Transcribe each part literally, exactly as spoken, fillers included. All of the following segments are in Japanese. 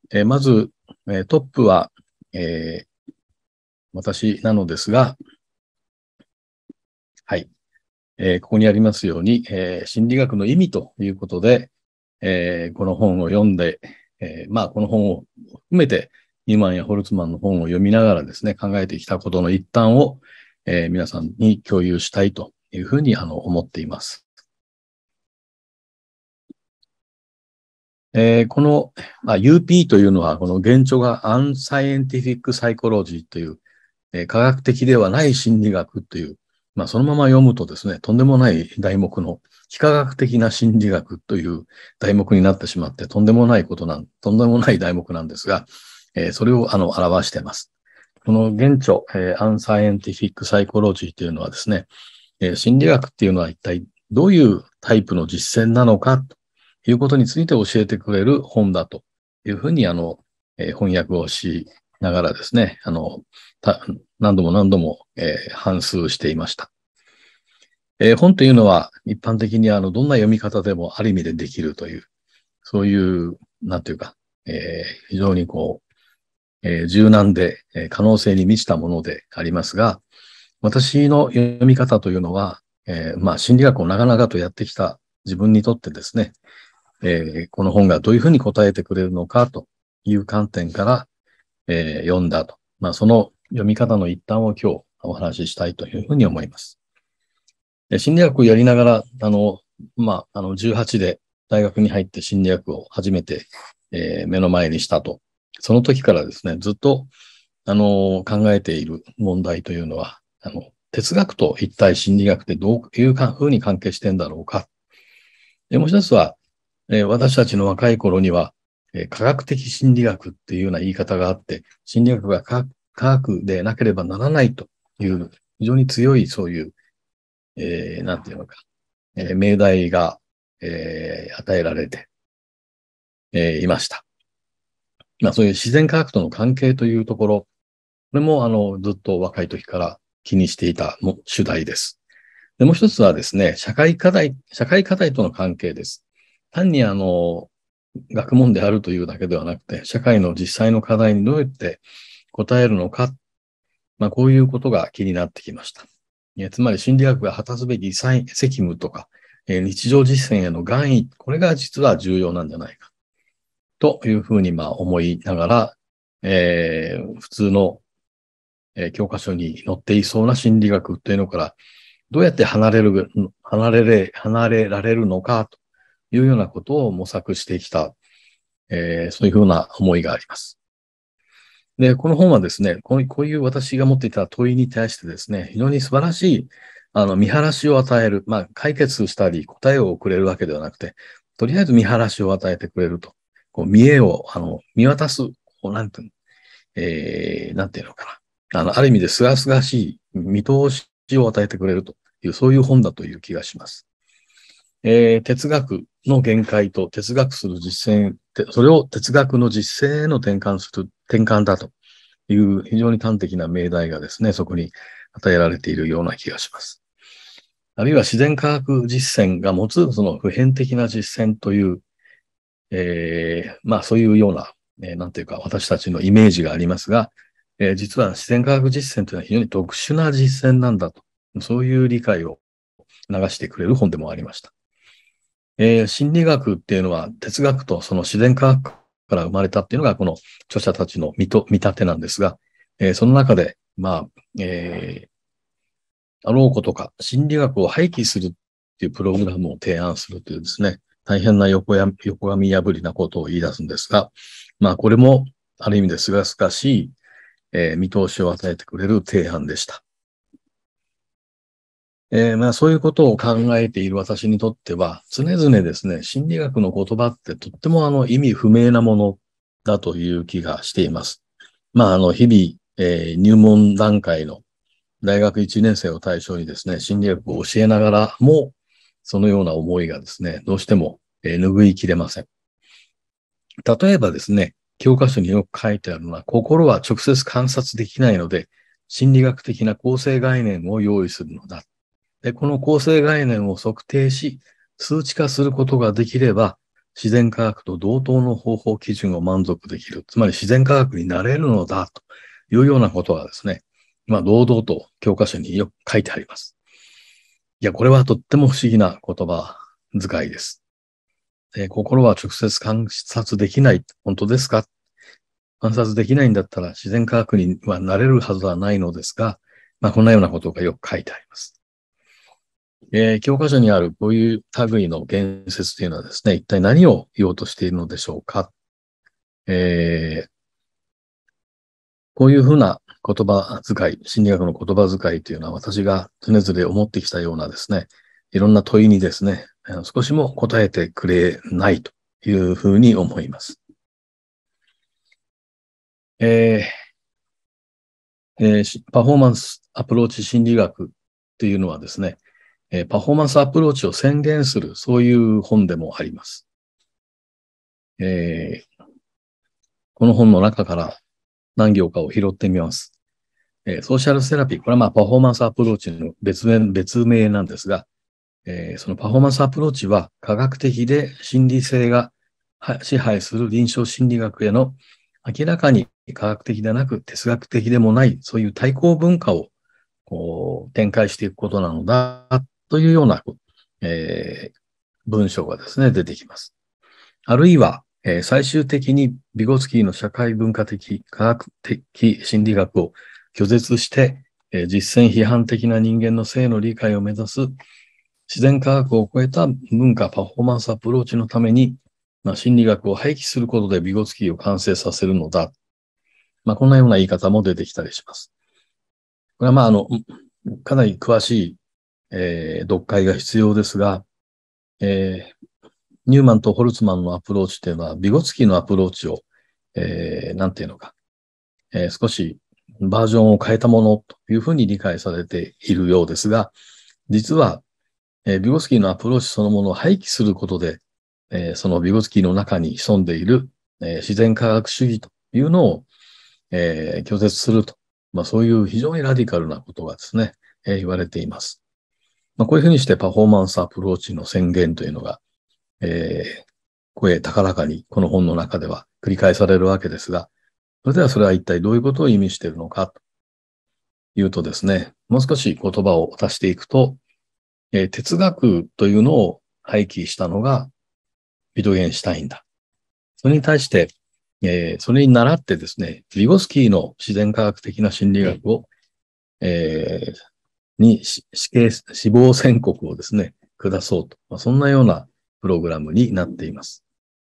えーまず、えートップは、えー私なのですが、はい。えーここにありますように、えー心理学の意味ということで、えーこの本を読んで、えーまあ、この本を含めて、ニューマンやホルツマンの本を読みながらですね、考えてきたことの一端を、えー皆さんに共有したいというふうにあの思っています。えーこの、まあ、ユーピー というのは、この原著がアンサイエンティフィックサイコロジーという、えー科学的ではない心理学という、まあ、そのまま読むとですね、とんでもない題目の非科学的な心理学という題目になってしまって、とんでもないことなん、とんでもない題目なんですが、えーそれをあの表しています。この原著、えーアンサイエンティフィックサイコロジーというのはですね、えー心理学っていうのは一体どういうタイプの実践なのかということについて教えてくれる本だというふうに、あの、えー翻訳をしながらですね、あの、た何度も何度も、えー反芻していました。えー本というのは一般的にあの、どんな読み方でもある意味でできるという、そういう、なんていうか、えー非常にこう、えー柔軟で、えー可能性に満ちたものでありますが、私の読み方というのは、えーまあ、心理学を長々とやってきた自分にとってですね、えーこの本がどういうふうに答えてくれるのかという観点から、えー読んだと。まあ、その読み方の一端を今日お話ししたいというふうに思います。で心理学をやりながら、あの、まあ、あの、じゅうはちで大学に入って心理学を初めて、えー目の前にしたと。その時からですね、ずっと、あの、考えている問題というのは、あの、哲学と一体心理学ってどういうふうに関係してんだろうか。で、もう一つは、えー私たちの若い頃には、えー科学的心理学っていうような言い方があって、心理学が科科学でなければならないという非常に強いそういう、えーなんていうのか、えー命題が、えー与えられて、えーいました。まあそういう自然科学との関係というところ、これもあのずっと若い時から気にしていたも主題です。で、もう一つはですね、社会課題、社会課題との関係です。単にあの、学問であるというだけではなくて、社会の実際の課題にどうやって答えるのか、まあこういうことが気になってきました。えつまり心理学が果たすべき責務とか、え日常実践への願意、これが実は重要なんじゃないか。というふうにまあ思いながら、えー普通の、えー教科書に載っていそうな心理学というのから、どうやって離れる、離れれ、離れられるのかというようなことを模索してきた、えーそういうふうな思いがあります。で、この本はですね、こういうこういう私が持っていた問いに対してですね、非常に素晴らしい、あの、見晴らしを与える、まあ、解決したり答えをくれるわけではなくて、とりあえず見晴らしを与えてくれると。こう、見栄を、あの、見渡す、こう、なんていうの、えー、なんていうのかな。あの、ある意味で清々しい見通しを与えてくれるという、そういう本だという気がします。えー、哲学の限界と哲学する実践、それを哲学の実践への転換する、転換だという非常に端的な命題がですね、そこに与えられているような気がします。あるいは自然科学実践が持つその普遍的な実践という、えー、まあそういうような、えー、なんていうか私たちのイメージがありますが、えー、実は自然科学実践というのは非常に特殊な実践なんだと、そういう理解を流してくれる本でもありました。えー心理学っていうのは哲学とその自然科学から生まれたっていうのがこの著者たちの見と見立てなんですが、えーその中で、まあ、えーあろうことか心理学を廃棄するっていうプログラムを提案するというですね、大変な横や横紙破りなことを言い出すんですが、まあこれもある意味で清々しい、えー見通しを与えてくれる提案でした。えーまあそういうことを考えている私にとっては、常々ですね、心理学の言葉ってとってもあの意味不明なものだという気がしています。まああの日々、えー入門段階の大学いちねん生を対象にですね、心理学を教えながらも、そのような思いがですね、どうしても、えー拭いきれません。例えばですね、教科書によく書いてあるのは、心は直接観察できないので、心理学的な構成概念を用意するのだ。で、この構成概念を測定し、数値化することができれば、 自然科学と同等の方法基準を満足できる。つまり自然科学になれるのだというようなことはですね、まあ、堂々と教科書によく書いてあります。いや、これはとっても不思議な言葉遣いです。えー心は直接観察できない。本当ですか？観察できないんだったら自然科学にはなれるはずはないのですが、まあ、こんなようなことがよく書いてあります。えー教科書にあるこういう類の言説というのはですね、一体何を言おうとしているのでしょうか。えーこういうふうな言葉遣い、心理学の言葉遣いというのは私が常々思ってきたようなですね、いろんな問いにですね、少しも答えてくれないというふうに思います。えーえーパフォーマンスアプローチ心理学というのはですね、えーパフォーマンスアプローチを宣言する、そういう本でもあります。えーこの本の中から何行かを拾ってみます。えーソーシャルセラピー、これはまあパフォーマンスアプローチの別名、別名なんですが、えーそのパフォーマンスアプローチは科学的で心理性が支配する臨床心理学への明らかに科学的でなく哲学的でもない、そういう対抗文化をこう展開していくことなのだというような、えー文章がですね、出てきます。あるいは、えー最終的にビゴツキーの社会文化的科学的心理学を拒絶して、えー実践批判的な人間の性の理解を目指す自然科学を超えた文化パフォーマンスアプローチのために、まあ、心理学を廃棄することでビゴツキーを完成させるのだ。まあ、こんなような言い方も出てきたりします。これはまあ、あの、かなり詳しい、えー読解が必要ですが、えーニューマンとホルツマンのアプローチというのは、ビゴツキーのアプローチを、えーなんていうのか、えー少しバージョンを変えたものというふうに理解されているようですが、実は、えービゴツキーのアプローチそのものを廃棄することで、えーそのビゴツキーの中に潜んでいる、えー自然科学主義というのを、えー拒絶すると。まあそういう非常にラディカルなことがですね、えー言われています。まあこういうふうにしてパフォーマンスアプローチの宣言というのが、えー声高らかにこの本の中では繰り返されるわけですが、それではそれは一体どういうことを意味しているのかというとですね、もう少し言葉を足していくと、えー哲学というのを廃棄したのがビトゲンシュタインだ。それに対して、えーそれに倣ってですね、ビゴスキーの自然科学的な心理学を、えーに死刑、死亡宣告をですね、下そうと。まあ、そんなようなプログラムになっています。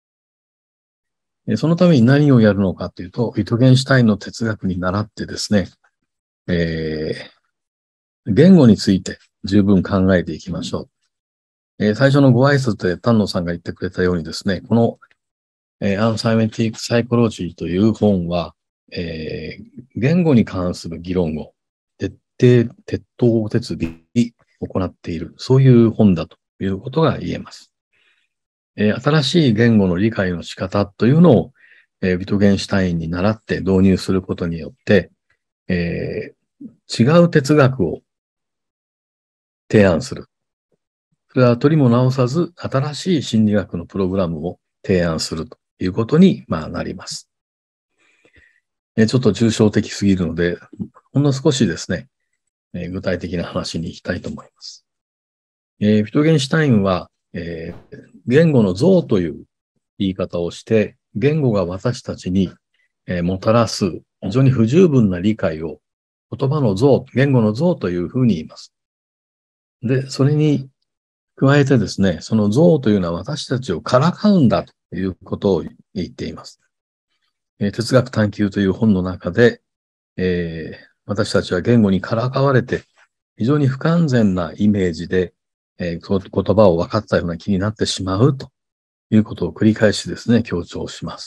そのために何をやるのかというと、ビトゲンシュタインの哲学に倣ってですね、えー言語について十分考えていきましょう。えー最初のご挨拶で丹野さんが言ってくれたようにですね、この、えー、アンサイメンティック・サイコロジーという本は、えー言語に関する議論を徹底、徹頭徹尾に行っている、そういう本だということが言えます。えー新しい言語の理解の仕方というのを、えービトゲンシュタインに倣って導入することによって、えー違う哲学を提案する。それは取りも直さず、新しい心理学のプログラムを提案するということに、まあ、なります。えーちょっと抽象的すぎるので、ほんの少しですね、えー具体的な話に行きたいと思います。えービトゲンシュタインは、えー言語の像という言い方をして、言語が私たちに、えーもたらす非常に不十分な理解を言葉の像、言語の像というふうに言います。で、それに加えてですね、その像というのは私たちをからかうんだということを言っています。えー哲学探求という本の中で、えー私たちは言語にからかわれて、非常に不完全なイメージで、えー言葉を分かったような気になってしまうということを繰り返しですね、強調します。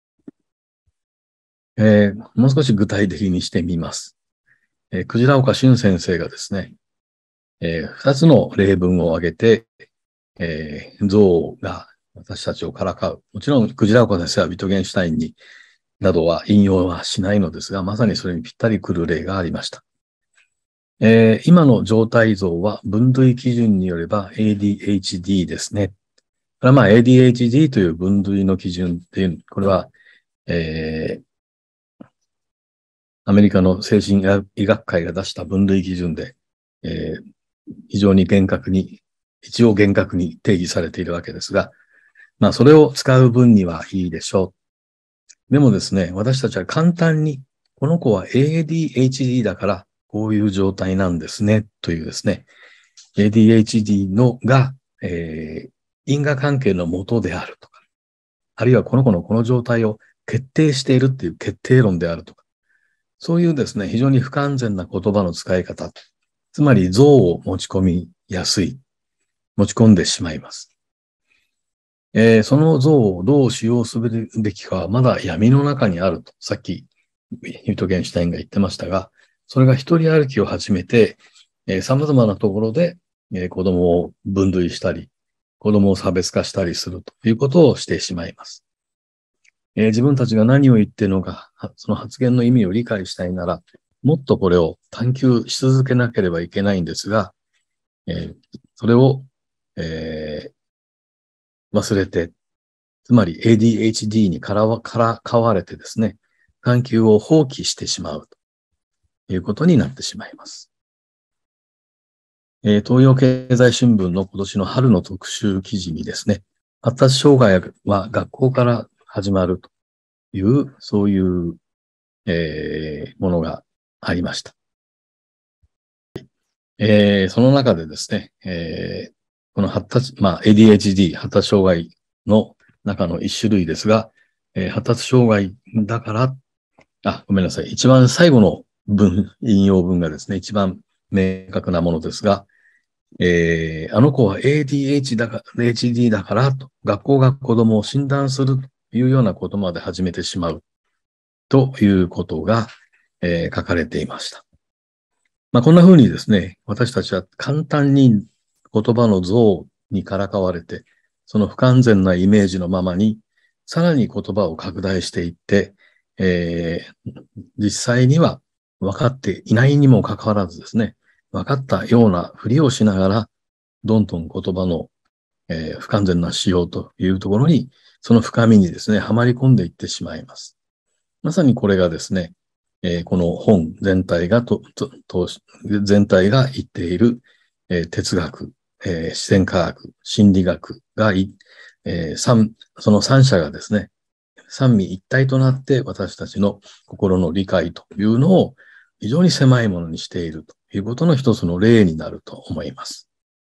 えーもう少し具体的にしてみます。えー、クジラ岡俊先生がですね、えー二つの例文を挙げて、えー象が私たちをからかう。もちろん、クジラ岡先生はビトゲンシュタインになどは引用はしないのですが、まさにそれにぴったりくる例がありました。えー今の状態像は分類基準によれば エーディーエイチディー ですね。 これはまあ エーディーエイチディー という分類の基準っていう、これは、えー、アメリカの精神医学会が出した分類基準で、えー、非常に厳格に、一応厳格に定義されているわけですが、まあそれを使う分にはいいでしょう。でもですね、私たちは簡単に、この子は エーディーエイチディー だからこういう状態なんですね、というですね、エーディーエイチディー のが、えー、因果関係の元であるとか、あるいはこの子のこの状態を決定しているっていう決定論であるとか、そういうですね、非常に不完全な言葉の使い方、つまり像を持ち込みやすい、持ち込んでしまいます。えー、その像をどう使用するべきかはまだ闇の中にあると、さっきヒュートゲンシュタインが言ってましたが、それが一人歩きを始めて、えー、様々なところで、えー、子供を分類したり、子供を差別化したりするということをしてしまいます。えー、自分たちが何を言っているのか、その発言の意味を理解したいなら、もっとこれを探求し続けなければいけないんですが、えー、それを、えー、忘れて、つまり エーディーエイチディー にからわ、からかわれてですね、探求を放棄してしまうということになってしまいます。えー、東洋経済新聞の今年の春の特集記事にですね、発達障害は学校から始まるという、そういう、えー、ものがありました。えー、その中でですね、えー、この発達、まあ、エーディーエイチディー、発達障害の中の一種類ですが、えー、発達障害だから、あ、ごめんなさい。一番最後の文、引用文がですね、一番明確なものですが、えー、あの子は エーディーエイチ だか、エイチディー だからと、学校が子供を診断するというようなことまで始めてしまうということが、えー、書かれていました。まあ、こんな風にですね、私たちは簡単に言葉の像にからかわれて、その不完全なイメージのままに、さらに言葉を拡大していって、えー、実際には分かっていないにもかかわらずですね、分かったようなふりをしながら、どんどん言葉の、えー、不完全な仕様というところに、その深みにですね、はまり込んでいってしまいます。まさにこれがですね、えー、この本全体がと、と、と、全体が言っている、えー、哲学、えー、自然科学、心理学がい、えー、三、その三者がですね、三位一体となって私たちの心の理解というのを非常に狭いものにしているということの一つの例になると思います。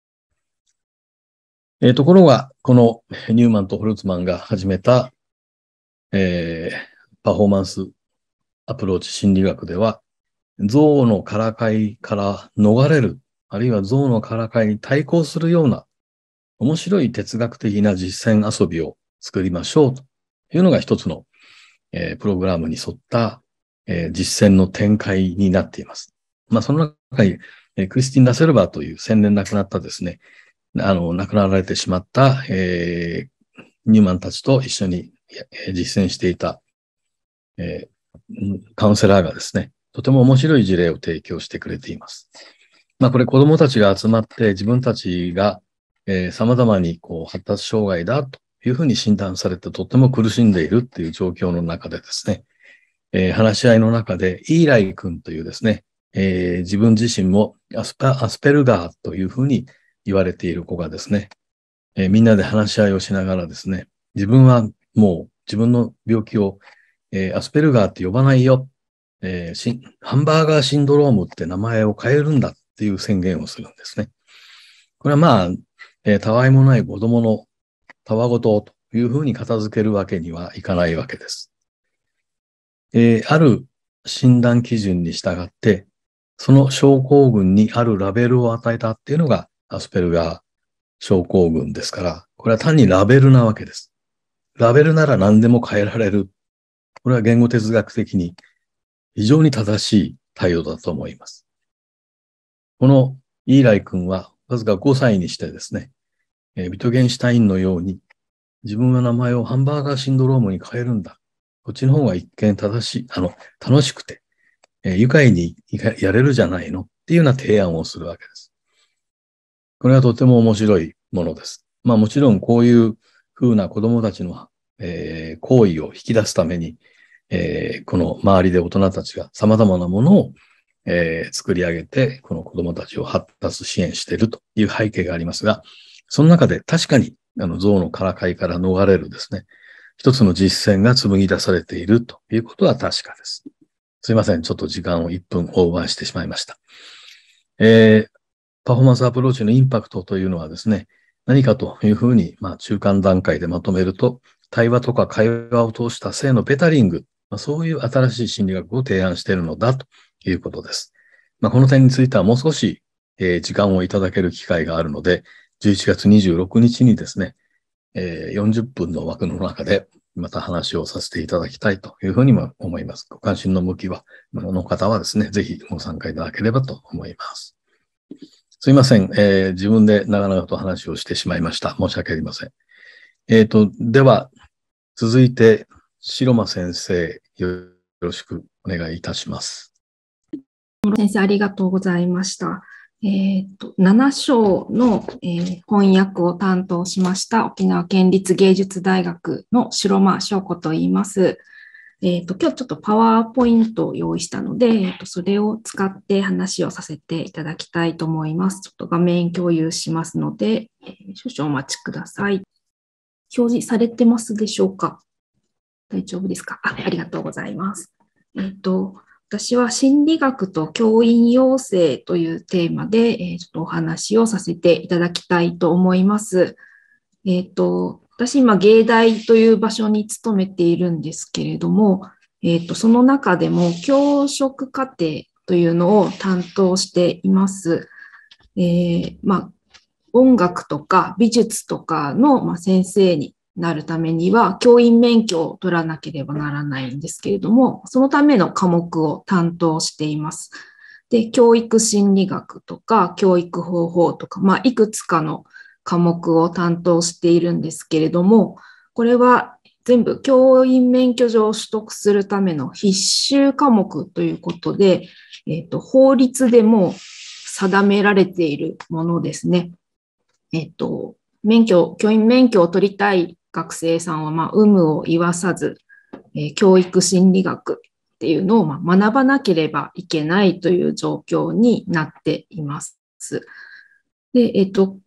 えー、ところが、このニューマンとホルツマンが始めた、えー、パフォーマンスアプローチ心理学では、象のからかいから逃れる、あるいは象のからかいに対抗するような面白い哲学的な実践遊びを作りましょうというのが一つの、えー、プログラムに沿った、えー、実践の展開になっています。まあ、その中に、えー、クリスティン・ラセルバーという先年亡くなったですね、あの、亡くなられてしまった、えー、ニューマンたちと一緒に実践していた、えー、カウンセラーがですね、とても面白い事例を提供してくれています。まあこれ子供たちが集まって自分たちが、えー、様々にこう発達障害だというふうに診断されてとっても苦しんでいるっていう状況の中でですね、えー、話し合いの中でイーライ君というですね、えー、自分自身もアスパ、アスペルガーというふうに言われている子がですね、えー、みんなで話し合いをしながらですね、自分はもう自分の病気を、えー、アスペルガーって呼ばないよ、えー、ハンバーガーシンドロームって名前を変えるんだっていう宣言をするんですね。これはまあ、えー、たわいもない子供のたわごとというふうに片付けるわけにはいかないわけです。えー、ある診断基準に従って、その症候群にあるラベルを与えたっていうのがアスペルガー症候群ですから、これは単にラベルなわけです。ラベルなら何でも変えられる。これは言語哲学的に非常に正しい態度だと思います。このイーライ君はわずかごさいにしてですね、えー、ビトゲンシュタインのように自分の名前をハンバーガーシンドロームに変えるんだ。こっちの方が一見正しい、あの、楽しくて、えー、愉快にやれるじゃないのっていうような提案をするわけです。これはとても面白いものです。 まあもちろんこういうふうな子供たちの、えー行為を引き出すために、えーこの周りで大人たちが様々なものを、えー作り上げて、この子供たちを発達支援しているという背景がありますが、その中で確かに、あの、象のからかいから逃れるですね、一つの実践が紡ぎ出されているということは確かです。すいません。ちょっと時間をいっぷんオーバーしてしまいました。えーパフォーマンスアプローチのインパクトというのはですね、何かというふうに、まあ、中間段階でまとめると、対話とか会話を通した性のベタリング、まあ、そういう新しい心理学を提案しているのだということです。まあ、この点についてはもう少し、えー時間をいただける機会があるので、じゅういちがつにじゅうろくにちにですね、えーよんじゅっぷんの枠の中でまた話をさせていただきたいというふうにも思います。ご関心の向きは、の方はですね、ぜひご参加いただければと思います。すいません、えー自分で長々と話をしてしまいました。申し訳ありません。えっと、では、続いて、白間先生、よろしくお願いいたします。 先生、ありがとうございました。えっと、なな章の、えー翻訳を担当しました沖縄県立芸術大学の白間翔子と言います。えっと、今日ちょっとパワーポイントを用意したので、えっと、それを使って話をさせていただきたいと思います。ちょっと画面共有しますので、えー少々お待ちください。表示されてますでしょうか？大丈夫ですか？あ、ありがとうございます。えっと、私は心理学と教員養成というテーマで、えーちょっとお話をさせていただきたいと思います。えっと、私今、芸大という場所に勤めているんですけれども、えっと、その中でも教職課程というのを担当しています。えーまあ、音楽とか美術とかの、まあ、先生になるためには、教員免許を取らなければならないんですけれども、そのための科目を担当しています。で、教育心理学とか、教育方法とか、まあ、いくつかの科目を担当しているんですけれども、これは全部教員免許状を取得するための必修科目ということで、えっと、法律でも定められているものですね。えっと、免許、教員免許を取りたい学生さんは、まあ、有無を言わさず、えー教育心理学っていうのを、まあ、学ばなければいけないという状況になっています。で、えっと、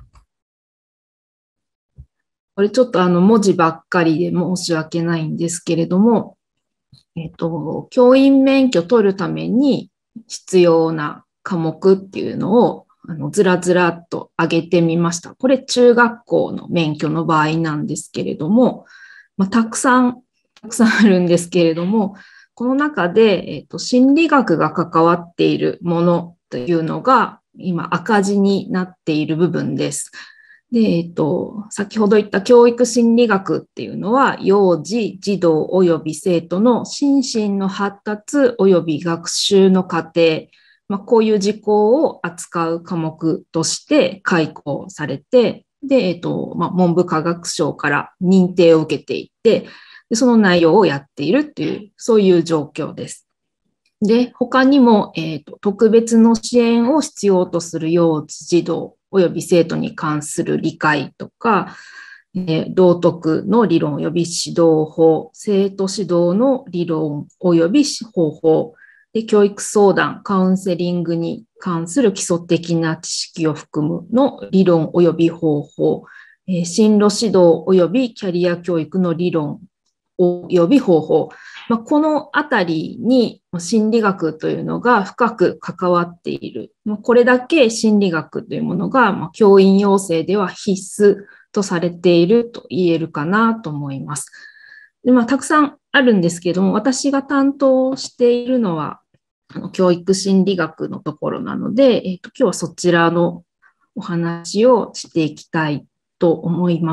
これちょっとあの文字ばっかりで申し訳ないんですけれども、えっと、教員免許取るために必要な科目っていうのをあのずらずらっと上げてみました。これ中学校の免許の場合なんですけれども、まあ、たくさん、たくさんあるんですけれども、この中で、えっと、心理学が関わっているものというのが今赤字になっている部分です。で、えっと、先ほど言った教育心理学っていうのは、幼児、児童及び生徒の心身の発達及び学習の過程、まあ、こういう事項を扱う科目として開講されて、で、えっと、まあ、文部科学省から認定を受けていて、でその内容をやっているっていう、そういう状況です。で、他にも、えっと、特別の支援を必要とする幼児、児童及び生徒に関する理解とか、えー道徳の理論及び指導法、生徒指導の理論及び方法、で教育相談、カウンセリングに関する基礎的な知識を含むの理論及び方法、えー進路指導及びキャリア教育の理論及び方法、まあ、このあたりに心理学というのが深く関わっている。これだけ心理学というものが教員養成では必須とされていると言えるかなと思います。で、まあ、たくさんあるんですけども、私が担当しているのはあの教育心理学のところなので、えーと、今日はそちらのお話をしていきたいと思います。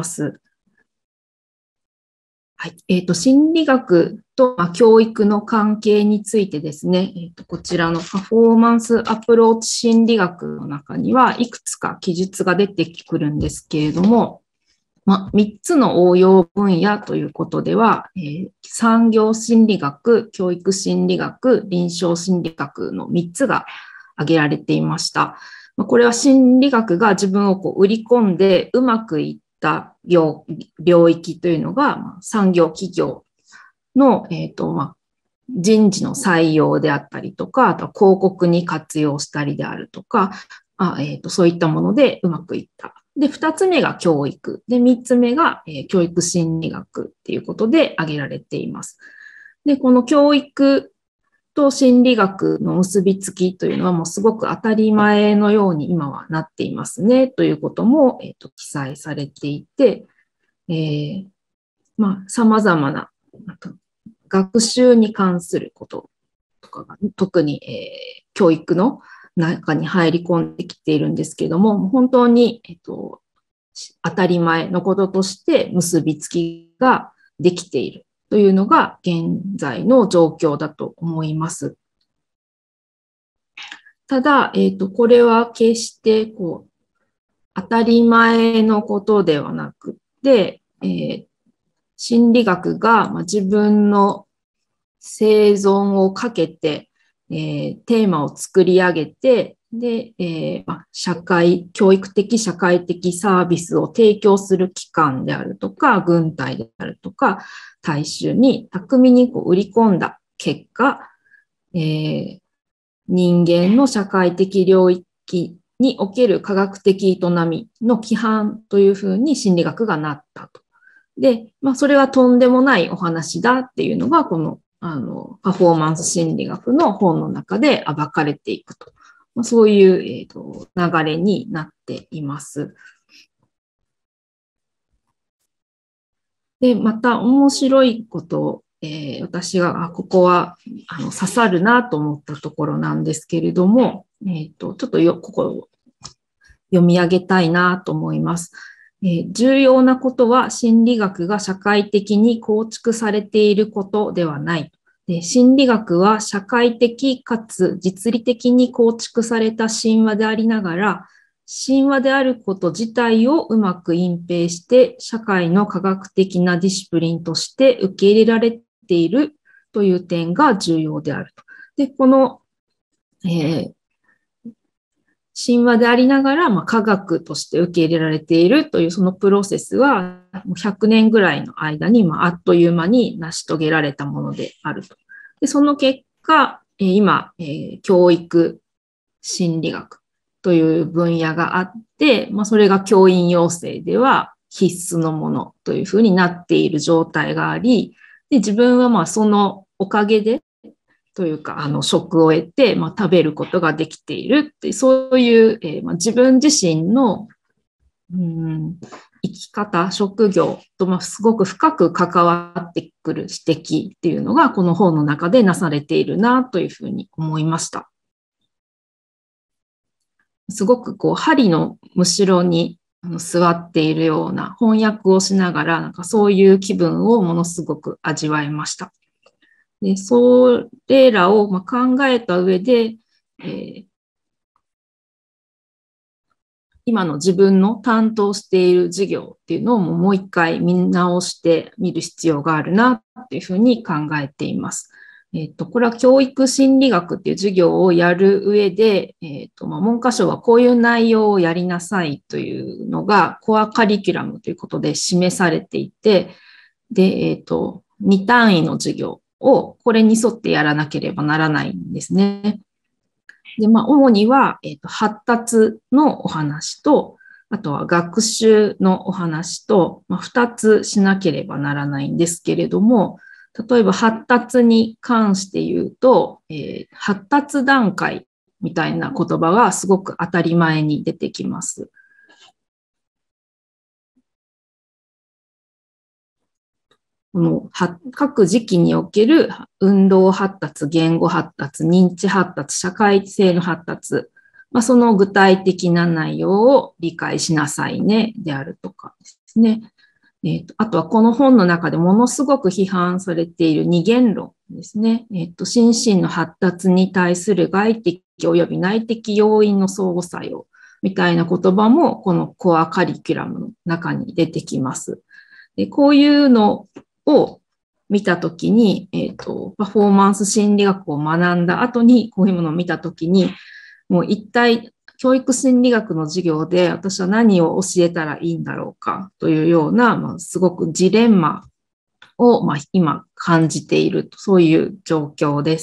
はい。えっと、心理学と、まあ、教育の関係についてですね、えっと、こちらのパフォーマンスアプローチ心理学の中にはいくつか記述が出てくるんですけれども、まあ、みっつの応用分野ということでは、えー産業心理学、教育心理学、臨床心理学のみっつが挙げられていました。 まあ、これは心理学が自分をこう売り込んでうまくいった領域というのが、まあ、産業企業の、えーとまあ、人事の採用であったりとか、あとは広告に活用したりであるとか、あえーと、そういったものでうまくいった。で、二つ目が教育。で、三つ目が、えー、教育心理学っていうことで挙げられています。で、この教育と心理学の結びつきというのはもうすごく当たり前のように今はなっていますねということも、えーと、記載されていて、えー、まあ、様々な学習に関することとかが特に、えー、教育の中に入り込んできているんですけれども、本当に、えっと、当たり前のこととして結びつきができているというのが現在の状況だと思います。ただ、えっと、これは決してこう当たり前のことではなくて、えー、心理学が自分の生存をかけて、えー、テーマを作り上げて、で、えーまあ、社会、教育的社会的サービスを提供する機関であるとか、軍隊であるとか、大衆に巧みにこう売り込んだ結果、えー、人間の社会的領域における科学的営みの規範というふうに心理学がなったと。で、まあ、それはとんでもないお話だっていうのが、このあの、パフォーマンス心理学の本の中で暴かれていくと。まあ、そういう、えーと、流れになっています。で、また面白いことを、えー、私が、あ、ここはあの刺さるなと思ったところなんですけれども、えーと、ちょっとよ、ここ読み上げたいなと思います。えー、重要なことは心理学が社会的に構築されていることではない。で、心理学は社会的かつ実利的に構築された神話でありながら、神話であること自体をうまく隠蔽して社会の科学的なディシプリンとして受け入れられているという点が重要であると。で、この、えー神話でありながら、まあ、科学として受け入れられているというそのプロセスは、ひゃくねんぐらいの間に、まあ、あっという間に成し遂げられたものであると。で、その結果、今、えー、教育心理学という分野があって、まあ、それが教員養成では必須のものというふうになっている状態があり、で、自分はまあそのおかげで、というか、あの、職を得て、まあ、食べることができているって、そういう、えーまあ、自分自身の、うん、生き方、職業と、まあ、すごく深く関わってくる指摘っていうのが、この本の中でなされているな、というふうに思いました。すごくこう、針のむしろに座っているような翻訳をしながら、なんかそういう気分をものすごく味わいました。で、それらをまあ考えた上で、えー、今の自分の担当している事業っていうのをもう一回見直してみる必要があるなっていうふうに考えています。えっと、これは教育心理学っていう授業をやる上で、えっと、まあ、文科省はこういう内容をやりなさいというのがコアカリキュラムということで示されていて、で、えっと、に単位の授業をこれに沿ってやらなければならないんですね。で、まあ、主には、えっと、発達のお話と、あとは学習のお話と、まあ、ふたつしなければならないんですけれども、例えば発達に関して言うと、えー、発達段階みたいな言葉がすごく当たり前に出てきます。この各時期における運動発達、言語発達、認知発達、社会性の発達、まあ、その具体的な内容を理解しなさいねであるとかですね。えー、とあとはこの本の中でものすごく批判されている二元論ですね。えー、と心身の発達に対する外的及び内的要因の相互作用みたいな言葉もこのコアカリキュラムの中に出てきます。でこういうのを見たときに、えーと、パフォーマンス心理学を学んだ後にこういうものを見たときに、もう一体教育心理学の授業で私は何を教えたらいいんだろうかというような、まあ、すごくジレンマを、まあ、今感じている、そういう状況です。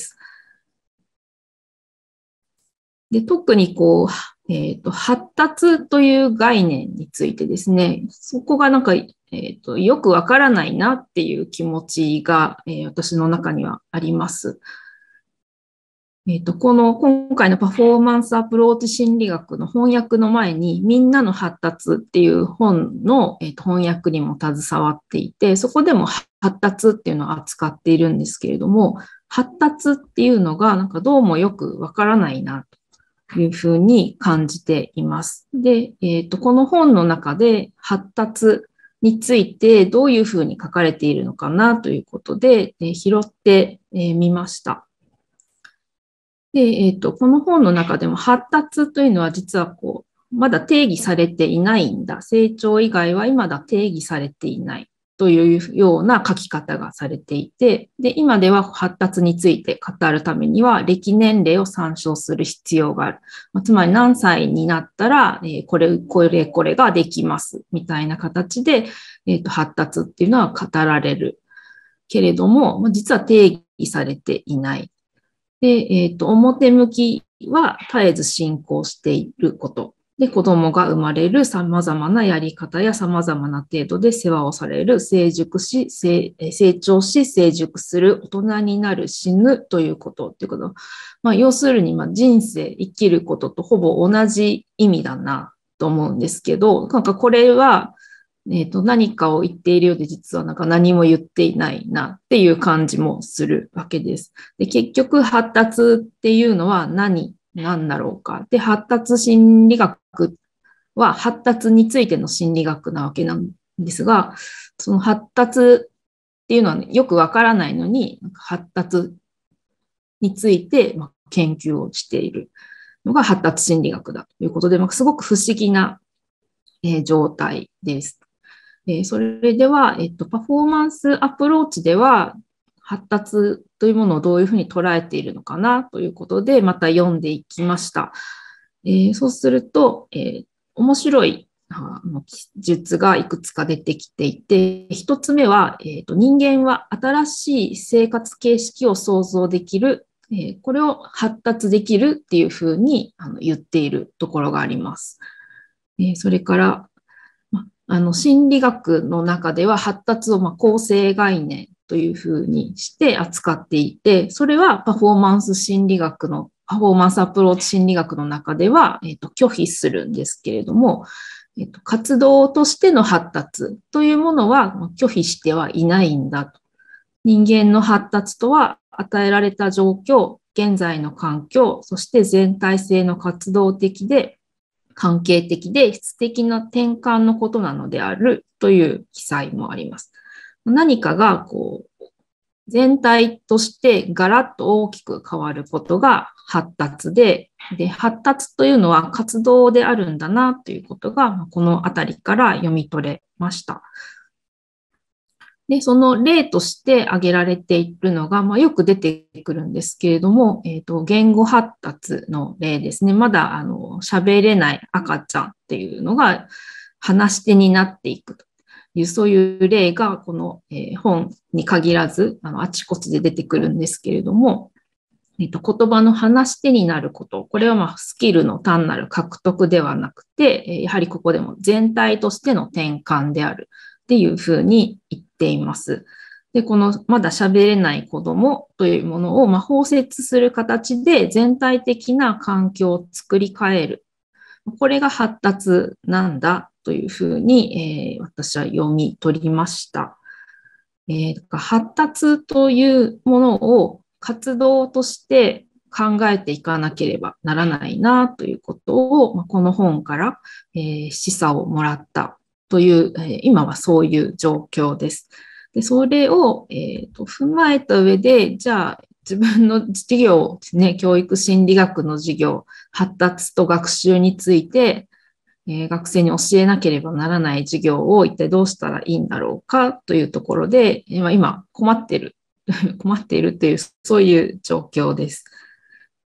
で、特にこう、えっと、発達という概念についてですね、そこがなんか、えっと、よくわからないなっていう気持ちが、えー、私の中にはあります。えっと、この今回のパフォーマンスアプローチ心理学の翻訳の前に、みんなの発達っていう本の、えっと、翻訳にも携わっていて、そこでも発達っていうのを扱っているんですけれども、発達っていうのがなんかどうもよくわからないなというふうに感じています。で、えっと、この本の中で発達についてどういうふうに書かれているのかなということで、え拾ってみました。で、えっと、この本の中でも発達というのは実はこう、まだ定義されていないんだ。成長以外は今だ定義されていないというような書き方がされていて、で、今では発達について語るためには歴年齢を参照する必要がある。まあ、つまり何歳になったら、えー、これ、これ、これができますみたいな形で、えっと、発達っていうのは語られるけれども、まあ、実は定義されていない。で、えっと、表向きは絶えず進行していること。で、子供が生まれる様々なやり方や様々な程度で世話をされる、成熟し、成長し、成熟する、大人になる、死ぬということっていうこと。まあ、要するに、まあ、人生、生きることとほぼ同じ意味だなと思うんですけど、なんかこれは、えっと、何かを言っているようで実はなんか何も言っていないなっていう感じもするわけです。で、結局発達っていうのは何なんだろうか。で、発達心理学は発達についての心理学なわけなんですが、その発達っていうのは、ね、よくわからないのに、発達について研究をしているのが発達心理学だということで、すごく不思議な状態です。それでは、えっと、パフォーマンスアプローチでは、発達というものをどういうふうに捉えているのかなということで、また読んでいきました。えー、そうすると、えー、面白い記述がいくつか出てきていて、一つ目は、えーと、人間は新しい生活形式を想像できる、えー、これを発達できるっていうふうにあの言っているところがあります。えー、それから、あの心理学の中では発達をまあ構成概念というふうにして扱っていて、それはパフォーマンス心理学の、パフォーマンスアプローチ心理学の中では、えーと、拒否するんですけれども、えーと、活動としての発達というものは拒否してはいないんだと。人間の発達とは与えられた状況、現在の環境、そして全体性の活動的で、関係的で質的な転換のことなのであるという記載もあります。何かがこう全体としてガラッと大きく変わることが発達で、で発達というのは活動であるんだなということがこのあたりから読み取れました。で、その例として挙げられているのが、まあ、よく出てくるんですけれども、えっと、言語発達の例ですね。まだ、あの、喋れない赤ちゃんっていうのが話し手になっていくという、そういう例が、この、えー、本に限らず、あの、あちこちで出てくるんですけれども、えっと、言葉の話し手になること、これはまあスキルの単なる獲得ではなくて、やはりここでも全体としての転換であるっていうふうに言っています。で、このまだ喋れない子供というものをまあ包摂する形で全体的な環境を作り変える。これが発達なんだというふうに、えー、私は読み取りました。えー、発達というものを活動として考えていかなければならないなということを、この本から、えー、示唆をもらったという、えー、今はそういう状況です。で、それを、えーと、踏まえた上で、じゃあ自分の授業ですね、教育心理学の授業、発達と学習について、えー、学生に教えなければならない授業を一体どうしたらいいんだろうかというところで、今困っている、困っているという、そういう状況です。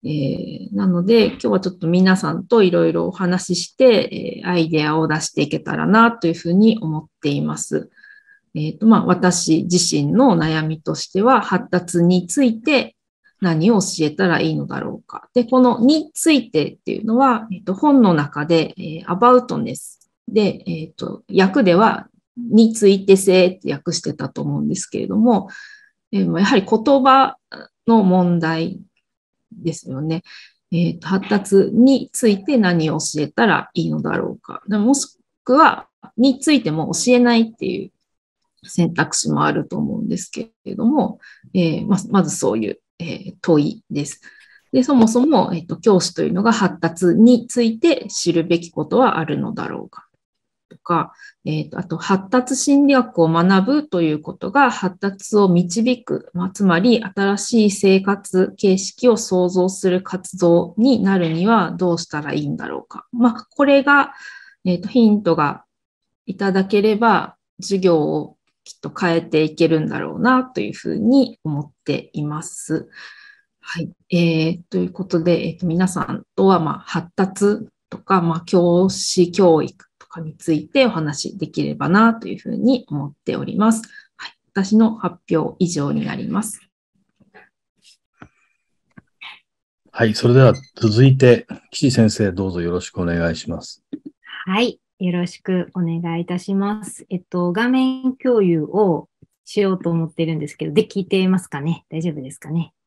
えー、なので、今日はちょっと皆さんといろいろお話しして、えー、アイデアを出していけたらなというふうに思っています。えっと、まあ、私自身の悩みとしては、発達について何を教えたらいいのだろうか。で、このについてっていうのは、えっと、本の中で、えー、aboutness で、えっと、訳では、について性って訳してたと思うんですけれども、えー、やはり言葉の問題ですよね。えっと、発達について何を教えたらいいのだろうか。もしくは、についても教えないっていう選択肢もあると思うんですけれども、えー、ま, まずそういう、えー、問いです。で、そもそも、えーと、教師というのが発達について知るべきことはあるのだろうかとか、えーと、あと発達心理学を学ぶということが発達を導く、まあ、つまり新しい生活形式を創造する活動になるにはどうしたらいいんだろうか。まあ、これが、えーと、ヒントがいただければ授業をきっと変えていけるんだろうなというふうに思っています。はい。えー、ということで、えーと、皆さんとは、まあ、発達とか、まあ、教師教育とかについてお話しできればなというふうに思っております。はい。私の発表以上になります。 はい。それでは続いて、岸先生、どうぞよろしくお願いします。 はい。よろしくお願いいたします。えっと、画面共有をしようと思ってるんですけど、で、聞いていますかね？大丈夫ですかね？